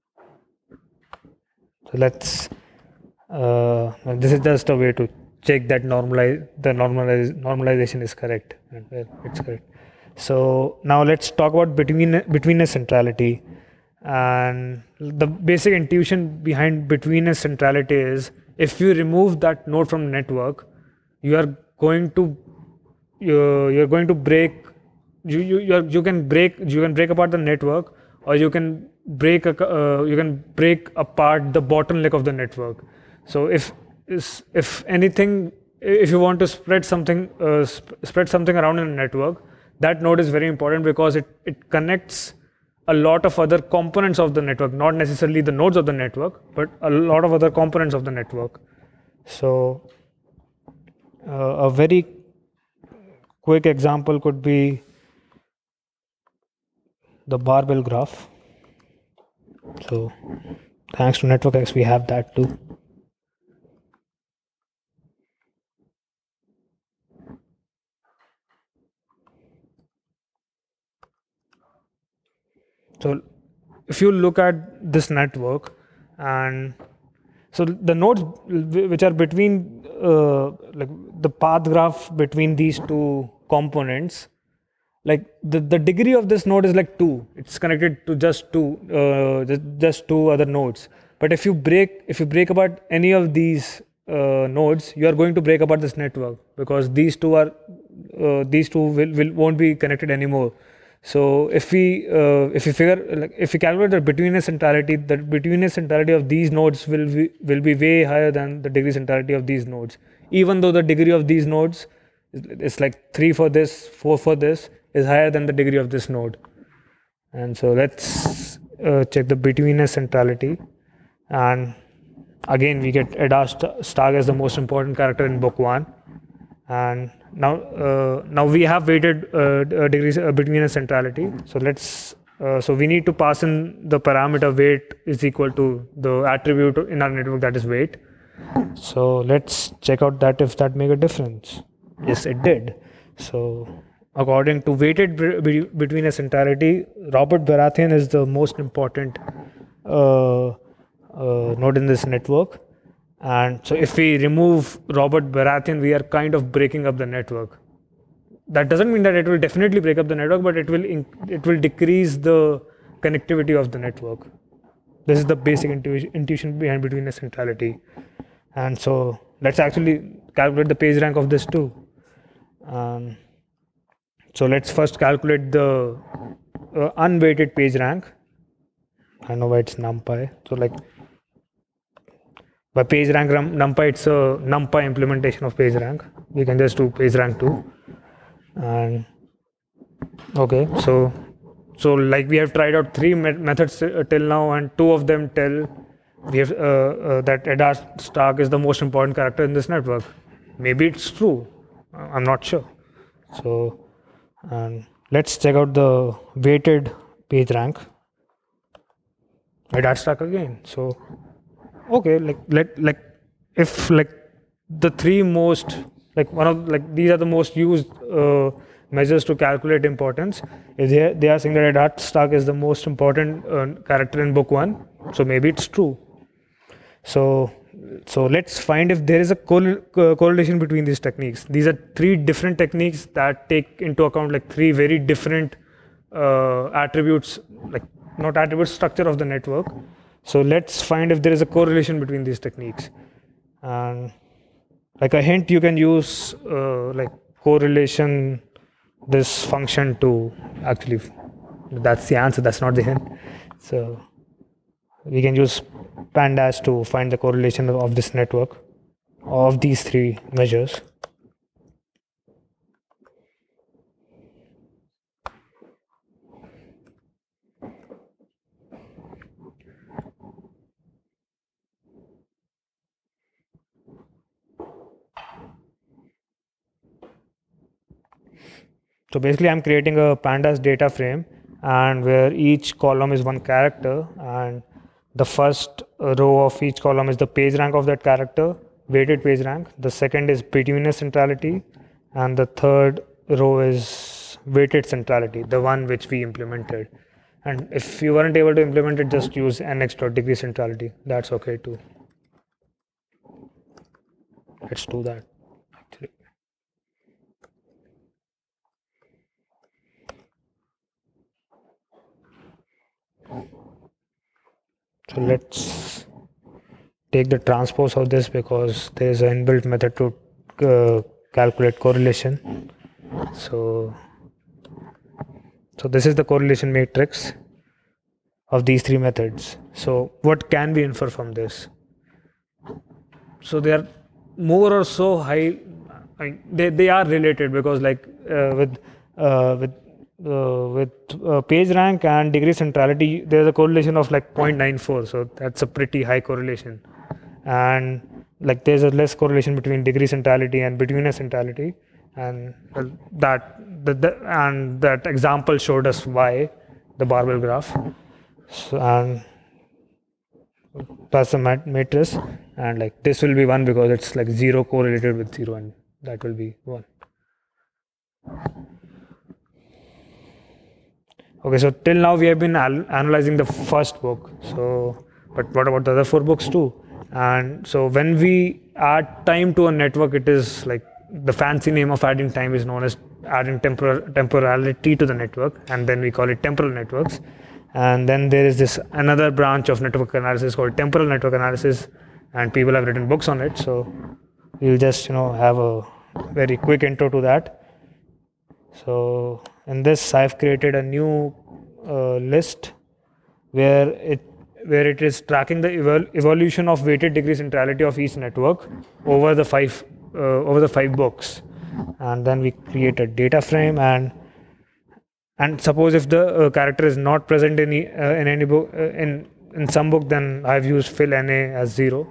so let's. Uh, this is just a way to check that normalize the normalize, normalization is correct, and well, it's correct. So now let's talk about between betweenness centrality. And the basic intuition behind betweenness centrality is if you remove that node from the network, you are going to you you're going to break you you you're, you can break you can break apart the network, or you can break a, uh, you can break apart the bottleneck of the network. So if is if anything, if you want to spread something uh, sp- spread something around in a network, that node is very important because it it connects a lot of other components of the network, not necessarily the nodes of the network, but a lot of other components of the network. So uh, a very quick example could be the barbell graph. So thanks to NetworkX, we have that too. So if you look at this network, and so the nodes which are between uh, like the path graph between these two components, like the, the degree of this node is like two. It's connected to just two, uh, just, just two other nodes. But if you break if you break apart any of these uh, nodes, you are going to break apart this network, because these two are uh, these two will, will won't be connected anymore. So if we uh, if we figure like if we calculate the betweenness centrality, the betweenness centrality of these nodes will be, will be way higher than the degree centrality of these nodes. Even though the degree of these nodes is, is like three for this, four for this, is higher than the degree of this node. And so let's uh, check the betweenness centrality, and again we get Eda Stark as the most important character in book one. And now uh, now we have weighted uh, degrees uh, betweenness centrality. So let's uh, so we need to pass in the parameter weight is equal to the attribute in our network, that is weight. So let's check out that if that make a difference. Yes, it did. So according to weighted betweenness centrality, Robert Baratheon is the most important uh, uh, node in this network. And so if we remove Robert Baratheon, we are kind of breaking up the network. That doesn't mean that it will definitely break up the network, but it will it will decrease the connectivity of the network. This is the basic intu intuition behind betweenness centrality. And so let's actually calculate the page rank of this too. Um, so let's first calculate the uh, unweighted page rank. I know why it's NumPy. So like by page rank NumPy, it's a NumPy implementation of page rank. We can just do page rank two. And okay, so so like we have tried out three met methods till now, and two of them tell we have uh, uh, that Eda Stark is the most important character in this network. Maybe it's true. I'm not sure. So and let's check out the weighted page rank. Eda Stark again. So okay, like let like if like the three most like one of like these are the most used uh, measures to calculate importance. If they they are saying that Eda Stark is the most important uh, character in book one, so maybe it's true. So so let's find if there is a cor correlation between these techniques. These are three different techniques that take into account like three very different uh, attributes, like not attributes, structure of the network. So let's find if there is a correlation between these techniques. And like a hint, you can use uh, like correlation this function to actually, that's the answer, that's not the hint. So we can use pandas to find the correlation of this network of these three measures. So basically I'm creating a pandas data frame, and where each column is one character, and the first row of each column is the page rank of that character, weighted page rank. The second is betweenness centrality, and the third row is weighted centrality, the one which we implemented. And if you weren't able to implement it, just use nx dot degree centrality. That's okay too. Let's do that actually. So let's take the transpose of this, because there is an inbuilt method to uh, calculate correlation. So, so this is the correlation matrix of these three methods. So what can we infer from this? So they are more or so high. I mean, they they are related, because like uh, with uh, with Uh, with uh, page rank and degree centrality, there's a correlation of like zero point nine four, so that's a pretty high correlation. And like there's a less correlation between degree centrality and betweenness centrality, and uh, that the, the and that example showed us why, the barbell graph. So, and that's the mat matrix, and like this will be one because it's like zero correlated with zero, and that will be one. Okay, so till now we have been al- analyzing the first book. So, but what about the other four books too? And so when we add time to a network, it is like the fancy name of adding time is known as adding tempor- temporality to the network, and then we call it temporal networks. And then there is this another branch of network analysis called temporal network analysis, and people have written books on it. So we'll just you know have a very quick intro to that. So in this, I've created a new uh, list where it where it is tracking the evol- evolution of weighted degree centrality of each network over the five uh, over the five books, and then we create a data frame and and suppose if the uh, character is not present in e- uh, in any book uh, in in some book, then I've used fill na as zero.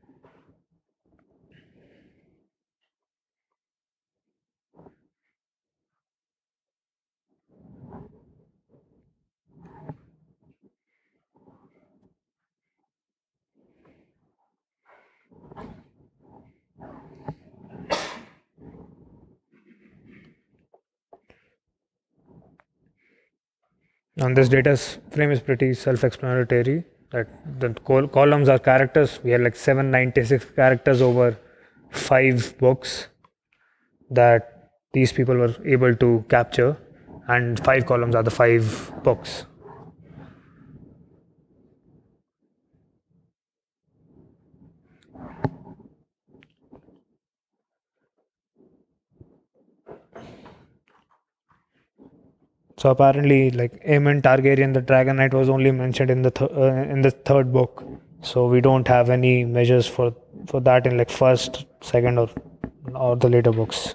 And this data frame is pretty self-explanatory. That the col- columns are characters. We have like seven hundred ninety-six characters over five books that these people were able to capture, and five columns are the five books. So apparently, like Aemon Targaryen, the Dragon Knight, was only mentioned in the th- uh, in the third book. So we don't have any measures for for that in like first, second, or or the later books.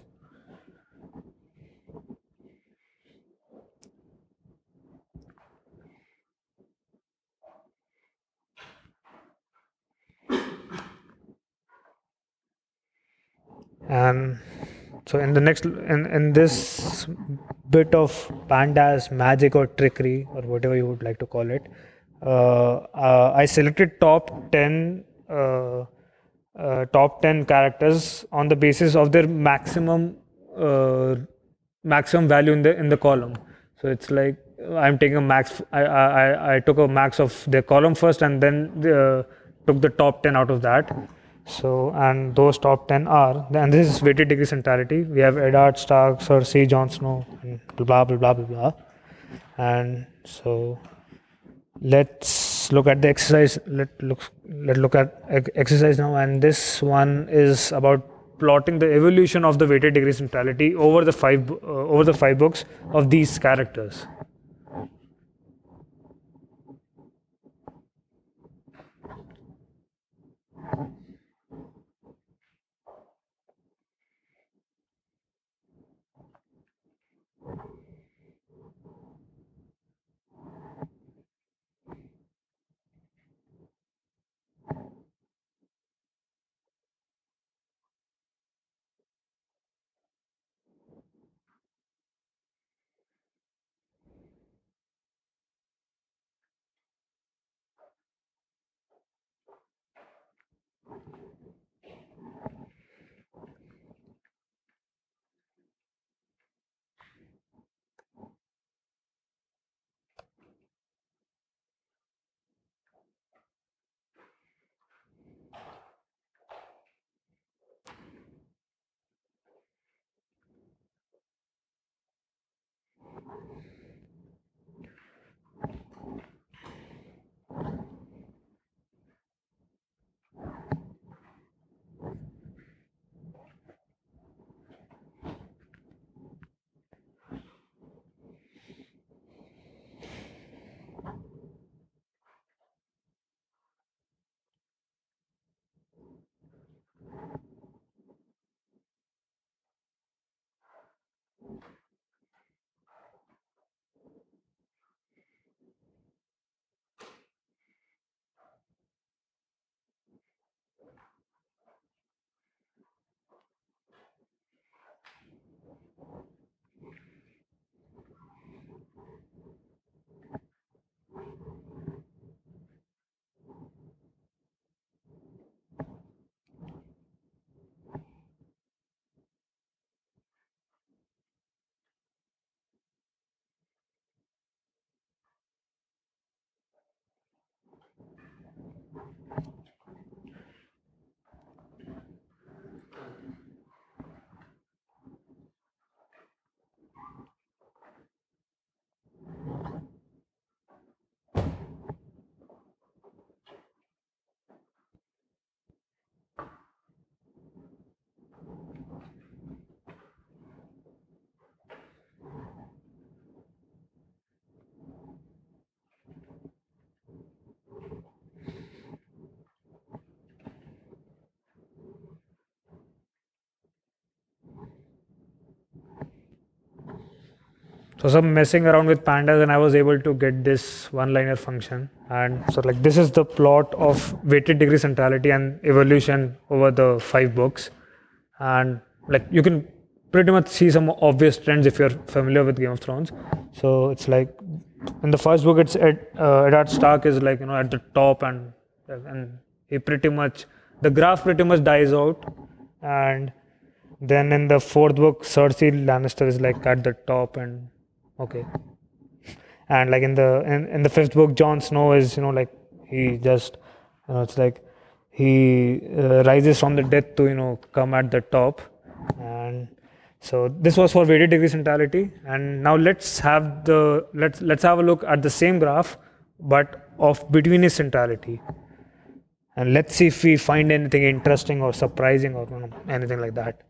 And so in the next in, in this bit of pandas magic or trickery or whatever you would like to call it, uh, uh, I selected top ten uh, uh, top ten characters on the basis of their maximum uh, maximum value in the in the column. So it's like I'm taking a max. I I, I took a max of their column first, and then uh, took the top ten out of that. So and those top ten are, and this is weighted degree centrality. We have Eddard Stark, Cersei, Jon Snow, and blah blah blah blah blah. And so let's look at the exercise. Let look let look at exercise now. And this one is about plotting the evolution of the weighted degree centrality over the five uh, over the five books of these characters. so some messing around with pandas, and I was able to get this one-liner function. And so like this is the plot of weighted degree centrality and evolution over the five books. And like you can pretty much see some obvious trends if you're familiar with Game of Thrones. So it's like in the first book, it's Ed, uh, Eddard Stark is like, you know, at the top, and and he pretty much, the graph pretty much dies out. And then in the fourth book, Cersei Lannister is like at the top, and okay. And like in the in, in the fifth book, Jon Snow is, you know, like he just, you know, it's like he uh, rises from the death to, you know, come at the top. And so this was for weighted degree centrality. And now let's have the let's let's have a look at the same graph, but of between his centrality. And let's see if we find anything interesting or surprising or, you know, anything like that.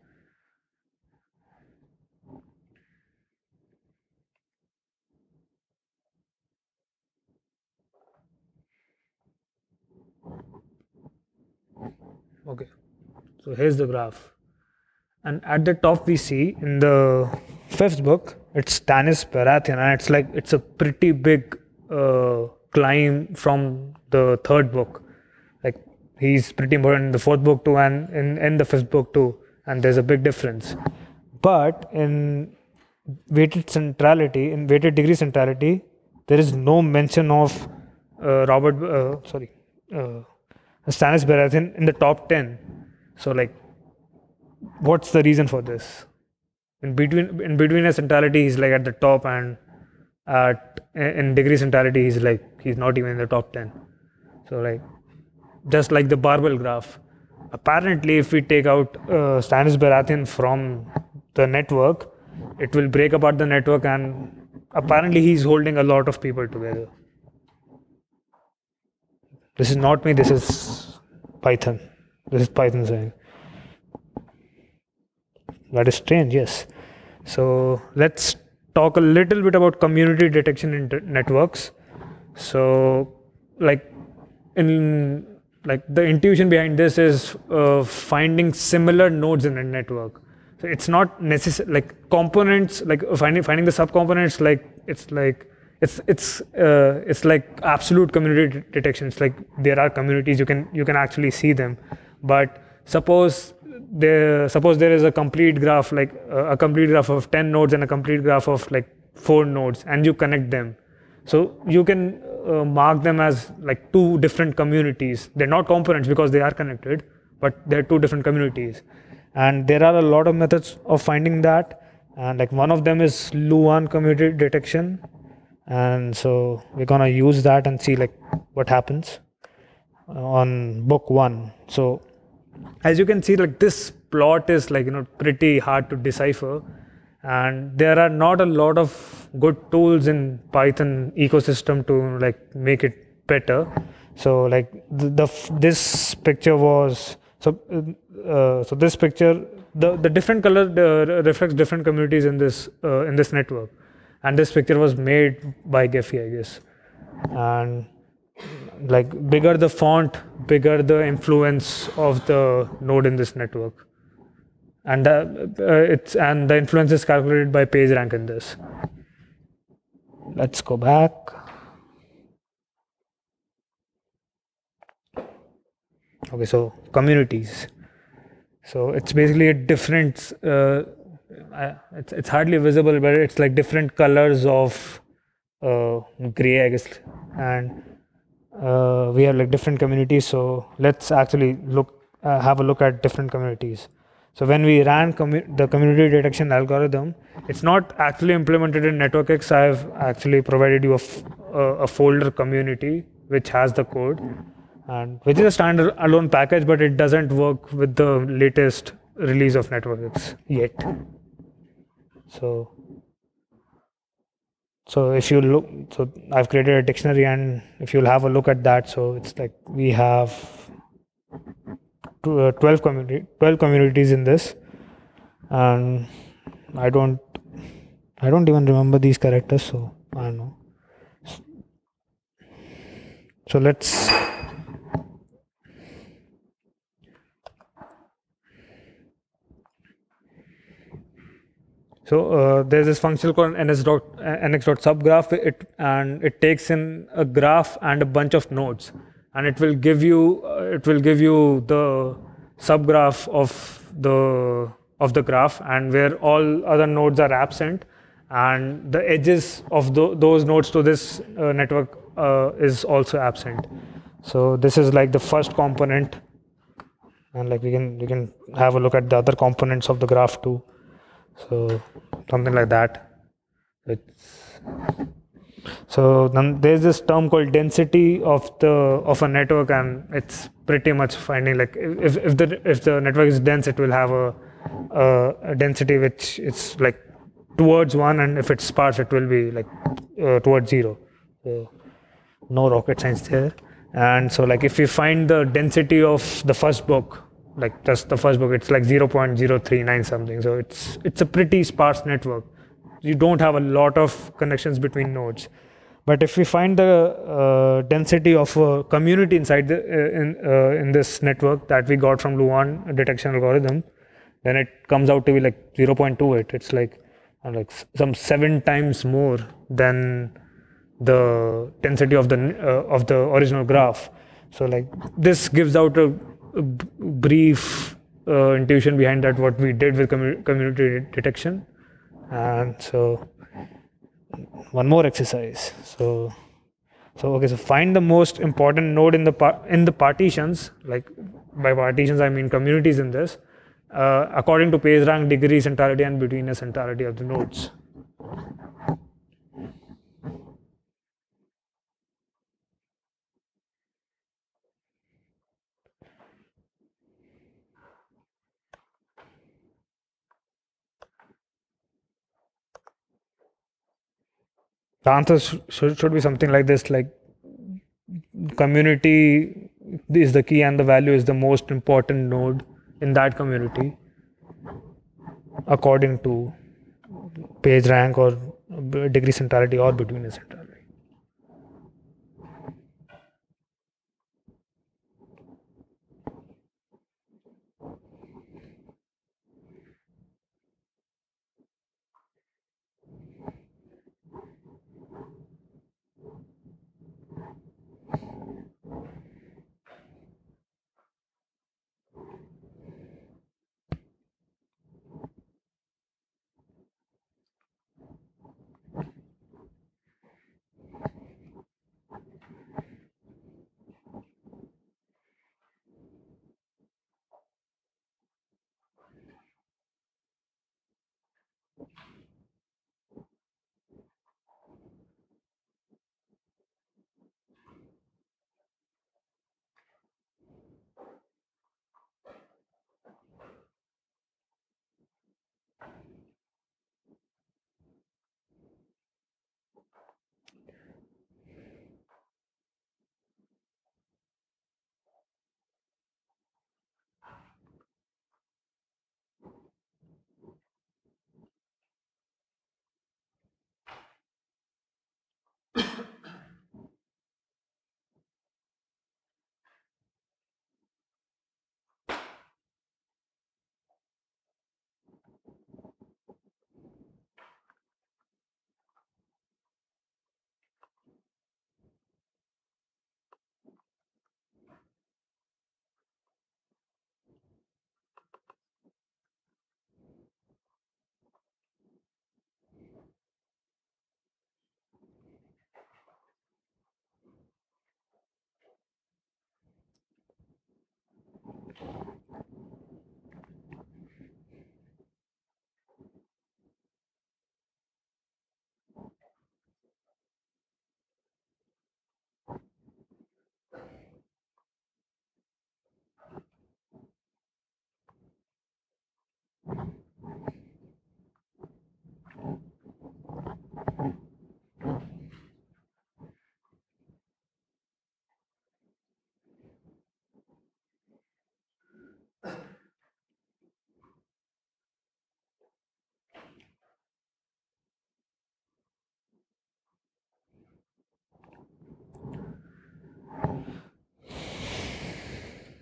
Okay, so here's the graph. And at the top we see in the fifth book, it's Stannis Baratheon, and it's like it's a pretty big uh, climb from the third book. Like he's pretty important in the fourth book too, and in, in the fifth book too, and there's a big difference. But in weighted centrality, in weighted degree centrality, there is no mention of uh, Robert, uh, sorry, uh, Stannis Baratheon in the top ten. So like, what's the reason for this? In between, in between a centrality, he's like at the top, and at in degree centrality, he's like he's not even in the top ten. So like, just like the barbell graph. Apparently, if we take out uh, Stannis Baratheon from the network, it will break apart the network, and apparently he's holding a lot of people together. This is not me, this is Python. This is Python saying. That is strange, yes. So let's talk a little bit about community detection in networks. So like in like the intuition behind this is uh, finding similar nodes in a network. So it's not necessary, like components, like finding finding the subcomponents, like it's like it's it's uh, it's like absolute community detection. It's like there are communities, you can you can actually see them. But suppose there suppose there is a complete graph, like uh, a complete graph of ten nodes and a complete graph of like four nodes, and you connect them. So you can uh, mark them as like two different communities. They're not components because they are connected, but they're two different communities. And there are a lot of methods of finding that. And like one of them is Luan community detection. And so we're gonna use that and see like what happens on book one. So as you can see, like this plot is like, you know, pretty hard to decipher. And there are not a lot of good tools in Python ecosystem to like make it better. So like the, the this picture was so uh, so this picture the the different color uh, reflects different communities in this uh, in this network, and this picture was made by Gephi, I guess. And like bigger the font, bigger the influence of the node in this network. And uh, uh, it's and the influence is calculated by PageRank in this. Let's go back. Okay, so communities. So it's basically a different. Uh, it's it's hardly visible, but it's like different colors of uh, gray, I guess, and uh, we have like different communities. So let's actually look uh, have a look at different communities. So when we ran commu the community detection algorithm, it's not actually implemented in NetworkX. I've actually provided you a, f a folder community which has the code, and which is a standalone package, but it doesn't work with the latest release of NetworkX yet. So, so if you look, so I've created a dictionary, and if you'll have a look at that, so it's like we have twelve community, twelve communities in this, and I don't, I don't even remember these characters, so I don't know. So let's. So uh, there's this function called ns dot nx dot subgraph, it and it takes in a graph and a bunch of nodes, and it will give you uh, it will give you the subgraph of the of the graph, and where all other nodes are absent, and the edges of tho- those nodes to this uh, network uh, is also absent. So this is like the first component, and like we can we can have a look at the other components of the graph too. So something like that. It's, so then there's this term called density of the of a network, and it's pretty much finding like if if the if the network is dense, it will have a a, a density which is like towards one, and if it's sparse, it will be like uh, towards zero. So no rocket science there. And so like if we find the density of the first book, like just the first book, it's like zero point zero three nine something. So it's it's a pretty sparse network. You don't have a lot of connections between nodes. But if we find the uh, density of a community inside the uh, in uh, in this network that we got from Luan detection algorithm, then it comes out to be like zero point two eight. It's like uh, like some seven times more than the density of the uh, of the original graph. So like this gives out a, a brief uh, intuition behind that what we did with commu- community detection. And so one more exercise. So so okay, so find the most important node in the par- in the partitions. Like by partitions I mean communities in this, uh, according to PageRank degree centrality and betweenness centrality of the nodes. The answer sh- should, should be something like this, like community is the key and the value is the most important node in that community according to page rank or degree centrality or betweenness centrality.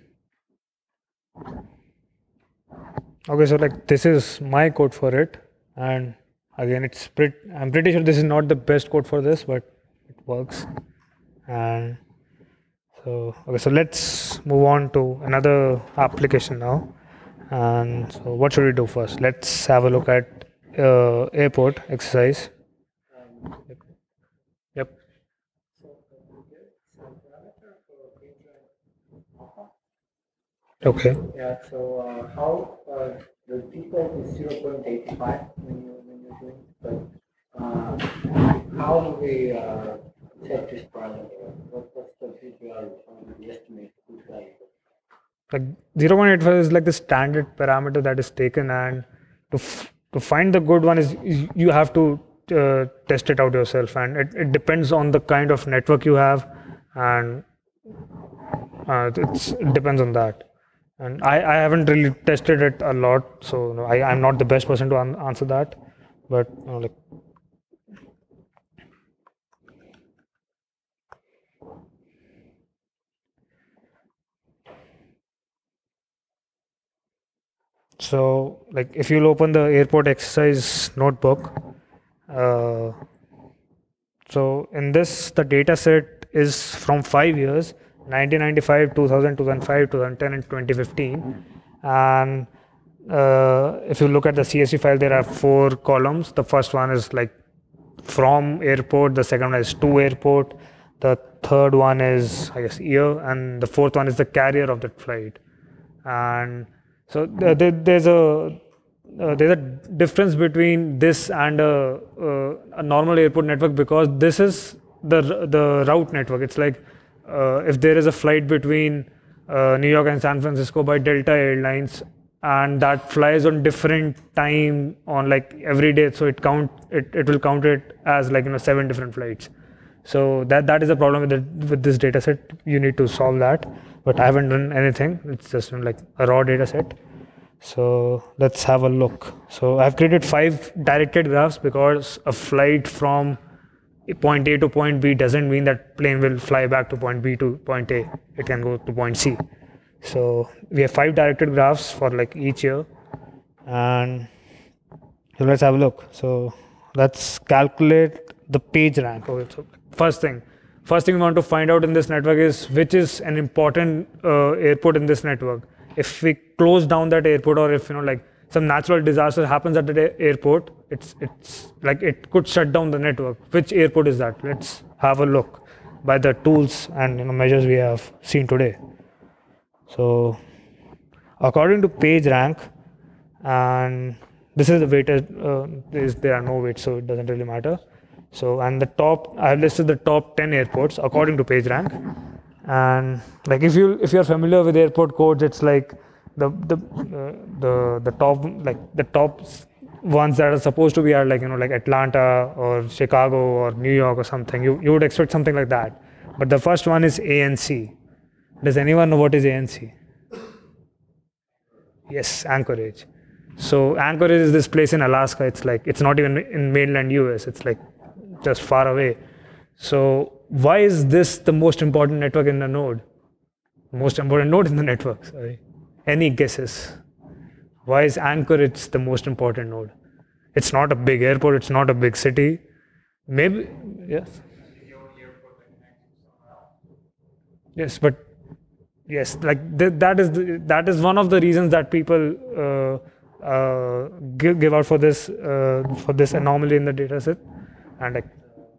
Okay, so like this is my code for it. And again, it's pretty, I'm pretty sure this is not the best code for this, but it works. And so, okay, so let's move on to another application now. And so what should we do first? Let's have a look at uh, airport exercise. Um, Yep. so uh, we get some parameter for PageRank alpha. Okay. Yeah. So uh, how uh, the default is zero point eight five when you when you're doing it, but uh, how do we uh, set this parameter? What, what's the good value? How do we estimate the good value? Like zero point eight five is like the standard parameter that is taken, and to f- to find the good one is, is you have to uh, test it out yourself, and it, it depends on the kind of network you have, and uh, it's, it depends on that. And I, I haven't really tested it a lot, so no, I, I'm not the best person to an- answer that, but you know, like so like if you'll open the airport exercise notebook, uh, so in this the data set is from five years, nineteen ninety-five, two thousand, two thousand five, two thousand ten, and twenty fifteen. And uh, if you look at the C S V file, there are four columns. The first one is like from airport, the second one is to airport, the third one is I guess year, and the fourth one is the carrier of that flight. And so there, there, there's a uh, there's a difference between this and a, uh, a normal airport network, because this is the the route network. It's like uh, if there is a flight between uh, New York and San Francisco by Delta Airlines, and that flies on different time on like every day, so it count it, it will count it as like you know seven different flights. So that that is a problem with it, with this data set. You need to solve that, but I haven't done anything. It's just you know, like a raw data set. So let's have a look. So I've created five directed graphs, because a flight from point A to point B doesn't mean that plane will fly back to point B to point A. It can go to point C. So we have five directed graphs for like each year, and so let's have a look. So let's calculate the page rank. Okay, so first thing, first thing we want to find out in this network is which is an important uh, airport in this network. If we close down that airport, or if you know like some natural disaster happens at the airport, it's it's like it could shut down the network. Which airport is that? Let's have a look by the tools and you know measures we have seen today. So according to page rank, and this is the weighted, uh, is, there are no weights, so it doesn't really matter. So and the top, I have listed the top ten airports according to page rank. And like if you if you're familiar with airport codes, it's like the the uh, the the top like the top ones that are supposed to be are like you know like Atlanta or Chicago or New York or something. You you would expect something like that. But the first one is A N C. Does anyone know what is A N C? Yes, Anchorage. So Anchorage is this place in Alaska. It's like it's not even in mainland U S. It's like just far away. So why is this the most important network in the node? Most important node in the network, sorry. Any guesses? Why is Anchorage the most important node? It's not a big airport, it's not a big city. Maybe, yes? Yes, but yes, like th- that is the, that is one of the reasons that people uh, uh, give, give out for this uh, for this anomaly in the data set. And like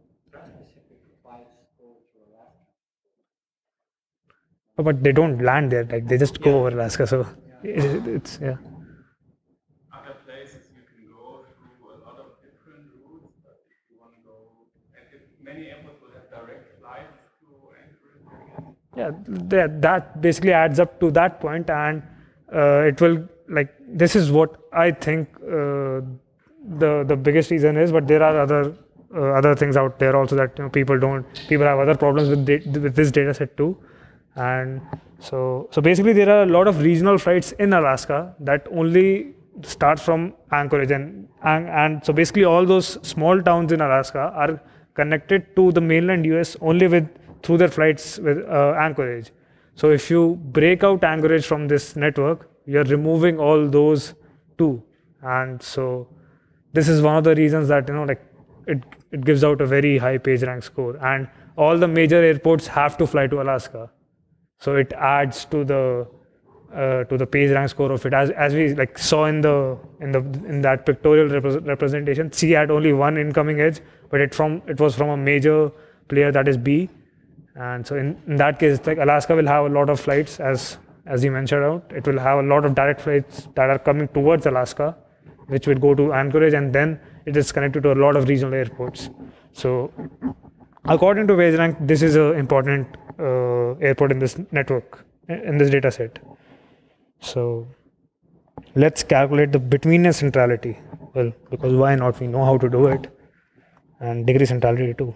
but they don't land there, like they just go yeah. over Alaska, so yeah. it, it's yeah. Other places you can go through a lot of different routes, but if you want to go, and if many airports will have direct flights to Anchorage. Yeah, that, that basically adds up to that point, and uh, it will like this is what I think uh, the the biggest reason is, but there are other uh, other things out there also that you know people don't people have other problems with da- with this data set too. And so, so basically, there are a lot of regional flights in Alaska that only start from Anchorage, and, and and so basically, all those small towns in Alaska are connected to the mainland U S only with through their flights with uh, Anchorage. So if you break out Anchorage from this network, you're removing all those too, and so this is one of the reasons that, you know, like it, it gives out a very high PageRank score. And all the major airports have to fly to Alaska. So it adds to the uh, to the PageRank score of it. As as we like saw in the in the in that pictorial repre- representation, C had only one incoming edge, but it from it was from a major player, that is B. And so in, in that case, like Alaska will have a lot of flights, as as you mentioned out. It will have a lot of direct flights that are coming towards Alaska, which will go to Anchorage, and then it is connected to a lot of regional airports. So according to PageRank, this is an important uh, airport in this network, in this data set. So let's calculate the betweenness centrality. Well, because why not? We know how to do it. And degree centrality too.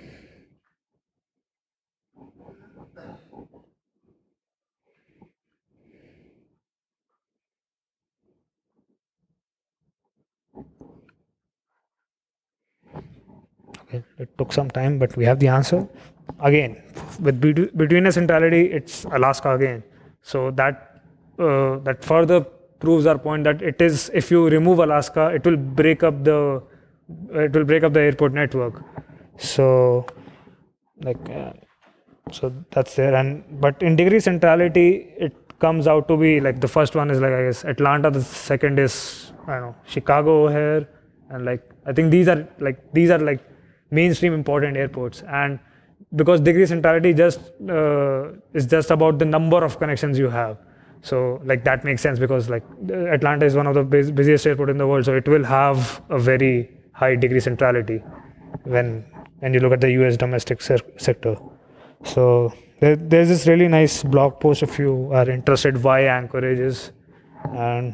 Okay, it took some time, but we have the answer. Again, with betweenness centrality, it's Alaska again. So that uh, that further proves our point that it is, if you remove Alaska, it will break up the it will break up the airport network. So like uh, so that's there. And but in degree centrality, it comes out to be like the first one is like, I guess, Atlanta. The second is, I don't know, Chicago here, and like I think these are like these are like mainstream important airports. And because degree centrality just uh, is just about the number of connections you have. So like that makes sense, because like Atlanta is one of the bus- busiest airport in the world, so it will have a very high degree centrality when when you look at the U S domestic ser- sector. So there, there's this really nice blog post if you are interested why Anchorage is, and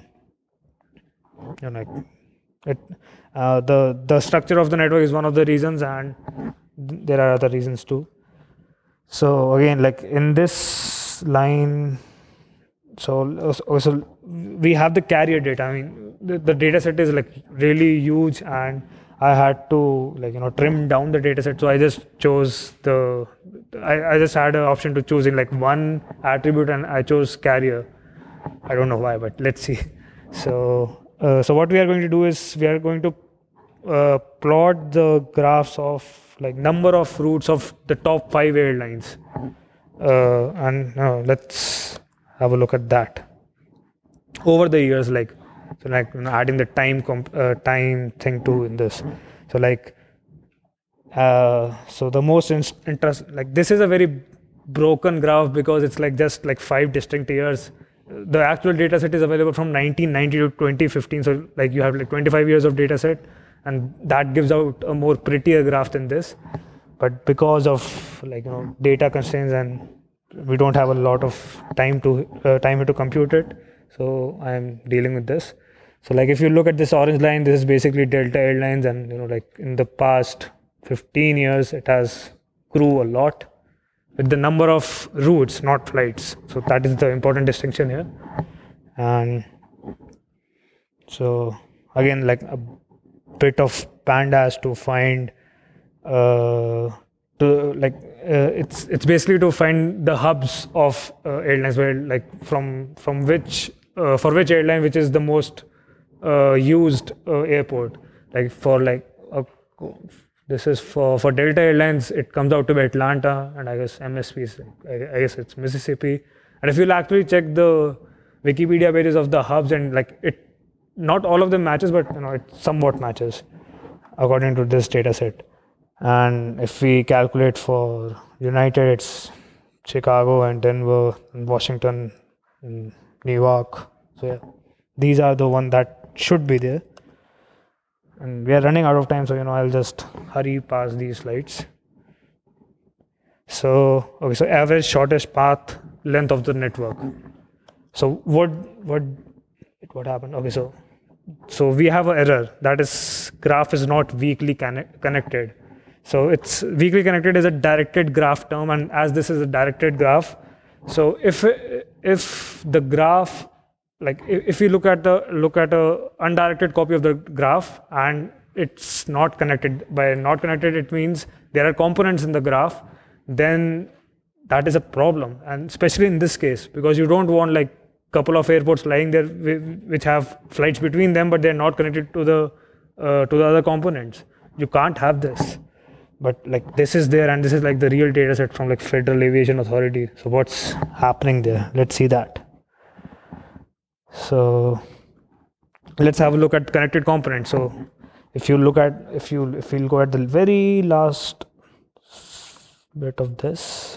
you know, like it uh, the the structure of the network is one of the reasons, and there are other reasons too. So again, like in this line, so so we have the carrier data. I mean, the, the data set is like really huge, and I had to like you know trim down the data set. So I just chose the I, I just had an option to choose in like one attribute, and I chose carrier. I don't know why, but let's see. So uh, so what we are going to do is we are going to uh, plot the graphs of like number of routes of the top five airlines, uh, and uh, let's have a look at that over the years. Like so, like you know, adding the time comp- uh, time thing too in this. So like, uh, so the most in- interest like this is a very broken graph because it's like just like five distinct years. The actual data set is available from nineteen ninety to twenty fifteen. So like you have like twenty-five years of data set, and that gives out a more prettier graph than this. But because of like you know data constraints, and we don't have a lot of time to uh, time to compute it, so I'm dealing with this. So like if you look at this orange line, this is basically Delta Airlines, and you know like in the past fifteen years it has grew a lot with the number of routes, not flights. So that is the important distinction here. And so again, like a bit of pandas to find uh, to like uh, it's it's basically to find the hubs of uh, airlines, where like from from which uh, for which airline which is the most uh, used uh, airport. Like for like a, this is for for Delta Airlines, it comes out to be Atlanta, and I guess M S P is I, I guess it's Mississippi. And if you'll actually check the Wikipedia pages of the hubs, and like it, not all of them matches, but you know it somewhat matches according to this data set. And if we calculate for United, it's Chicago and Denver and Washington and New York. So yeah, these are the one that should be there. And we are running out of time, so you know I'll just hurry past these slides. So okay, so average shortest path length of the network. So what what what happened? Okay, so so we have an error, that is graph is not weakly connect, connected. So it's weakly connected is a directed graph term, and as this is a directed graph, so if if the graph like if you look at the look at a undirected copy of the graph and it's not connected, by not connected it means there are components in the graph, then that is a problem. And especially in this case, because you don't want like couple of airports lying there which have flights between them, but they're not connected to the uh, to the other components. You can't have this. But like this is there, and this is like the real data set from like Federal Aviation Authority. So what's happening there? Let's see that. So let's have a look at connected components. So if you look at, if you if you'll go at the very last bit of this.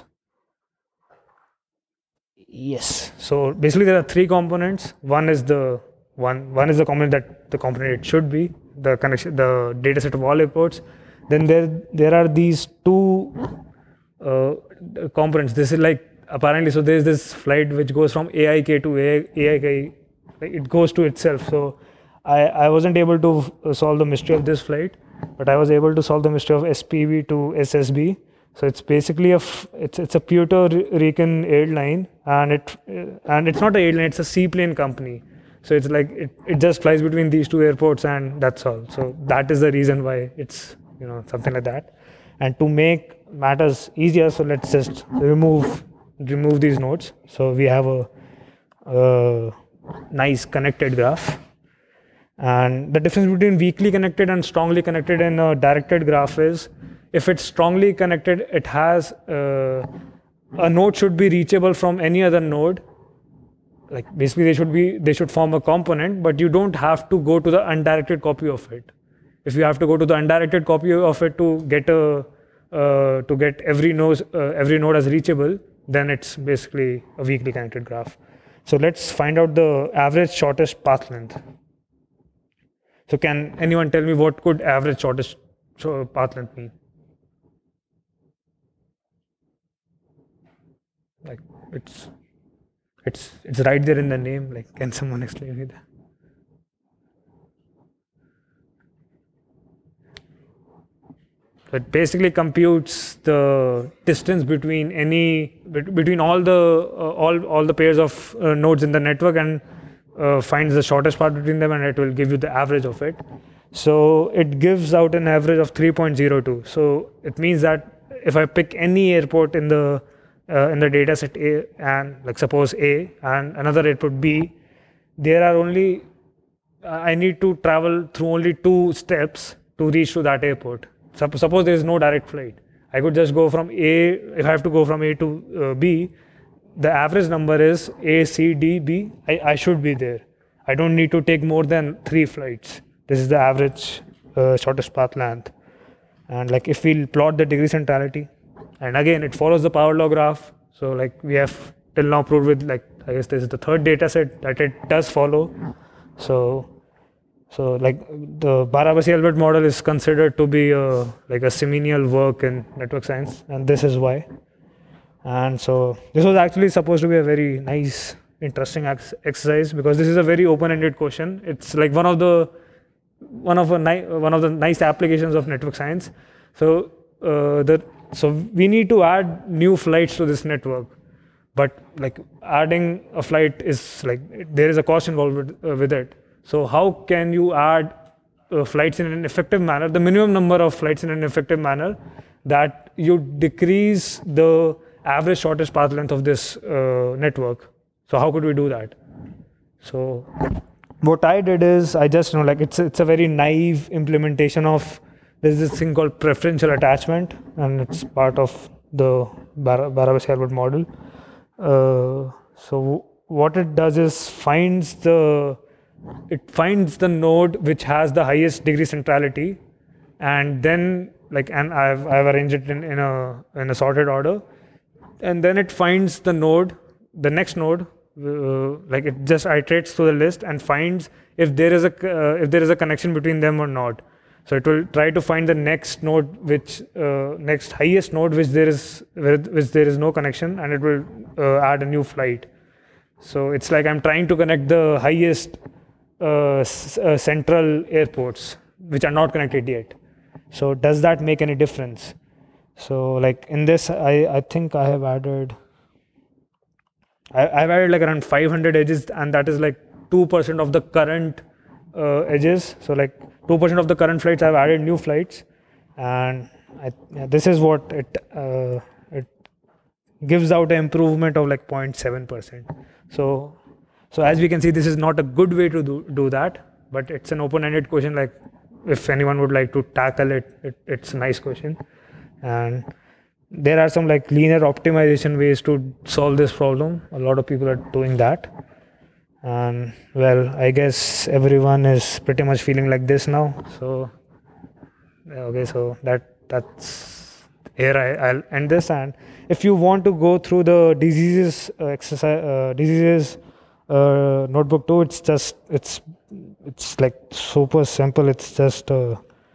Yes. So basically there are three components. One is the one one is the component that the component it should be, the connection, the data set of all airports. Then there there are these two uh, components. This is like apparently, so there is this flight which goes from A I K to A I K, like it goes to itself. So I, I wasn't able to solve the mystery of this flight, but I was able to solve the mystery of S P B to S S B. So it's basically a f- it's it's a Puerto Rican airline, and it and it's not an airline, it's a seaplane company. So it's like it, it just flies between these two airports, and that's all. So that is the reason why it's, you know, something like that. And to make matters easier, so let's just remove remove these nodes. So we have a, a nice connected graph. And the difference between weakly connected and strongly connected in a directed graph is, if it's strongly connected, it has uh, a node should be reachable from any other node. Like basically they should be they should form a component, but you don't have to go to the undirected copy of it. If you have to go to the undirected copy of it to get a uh, to get every node uh, every node as reachable, then it's basically a weakly connected graph. So let's find out the average shortest path length. So can anyone tell me what could average shortest path length mean? Like it's it's it's right there in the name. Like, can someone explain me that? So it basically computes the distance between any between all the uh, all all the pairs of uh, nodes in the network, and uh, finds the shortest path between them, and it will give you the average of it. So it gives out an average of three point zero two. So it means that if I pick any airport in the uh, in the data set A, and like suppose A and another airport B, there are only I need to travel through only two steps to reach to that airport. Suppose there is no direct flight. I could just go from A, if I have to go from A to uh, B, the average number is A, C, D, B. I, I should be there. I don't need to take more than three flights. This is the average uh, shortest path length. And like if we plot the degree centrality, and again it follows the power law graph. So like we have till now proved with, like, I guess this is the third data set that it does follow. So So like the Barabasi-Albert model is considered to be a, like a seminal work in network science, and this is why. And so this was actually supposed to be a very nice, interesting ex exercise because this is a very open-ended question. It's like one of the one of a one of the nice applications of network science. So uh, the so we need to add new flights to this network, but like adding a flight is like there is a cost involved with, uh, with it. So how can you add uh, flights in an effective manner, the minimum number of flights in an effective manner, that you decrease the average shortest path length of this uh, network? So how could we do that? So what I did is I just, you know, like it's, it's a very naive implementation of, there's this thing called preferential attachment, and it's part of the Bar Barabasi-Albert model. Uh, so what it does is finds the it finds the node which has the highest degree centrality, and then like and I've I've arranged it in, in a in a sorted order, and then it finds the node, the next node, uh, like it just iterates through the list and finds if there is a uh, if there is a connection between them or not. So it will try to find the next node which uh, next highest node which there is which there is no connection, and it will uh, add a new flight. So it's like I'm trying to connect the highest Uh, uh, central airports which are not connected yet. So does that make any difference? So like in this, I, I think I have added, I, I've added like around five hundred edges, and that is like two percent of the current uh, edges. So like two percent of the current flights, I've added new flights, and I, yeah, this is what it, uh, it gives out an improvement of like zero point seven percent. So So as we can see, this is not a good way to do, do that, but it's an open-ended question, like if anyone would like to tackle it, it it's a nice question. And there are some like linear optimization ways to solve this problem. A lot of people are doing that. And well, I guess everyone is pretty much feeling like this now. So okay, so that that's here I, I'll end this. And if you want to go through the diseases uh, exercise uh, diseases uh, notebook too, it's just it's it's like super simple. It's just uh,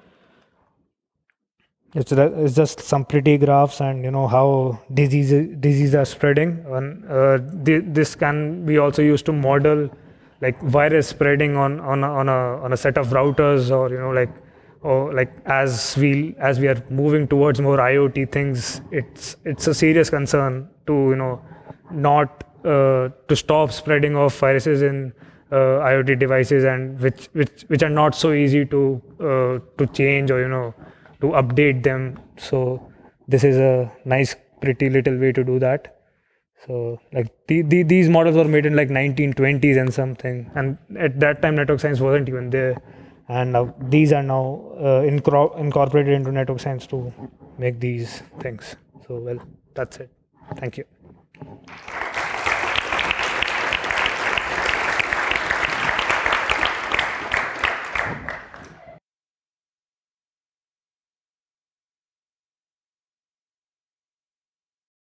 it's it's just some pretty graphs and you know how diseases diseases are spreading. And uh, th- this can be also used to model like virus spreading on on a, on a on a set of routers, or you know like or like as we as we are moving towards more IoT things, it's it's a serious concern to you know not uh, to stop spreading of viruses in uh, IoT devices, and which which which are not so easy to uh, to change or you know to update them. So this is a nice pretty little way to do that. So like the, the, these models were made in like nineteen twenties and something, and at that time network science wasn't even there, and now these are now uh, incro- incorporated into network science to make these things. So well, that's it. Thank you.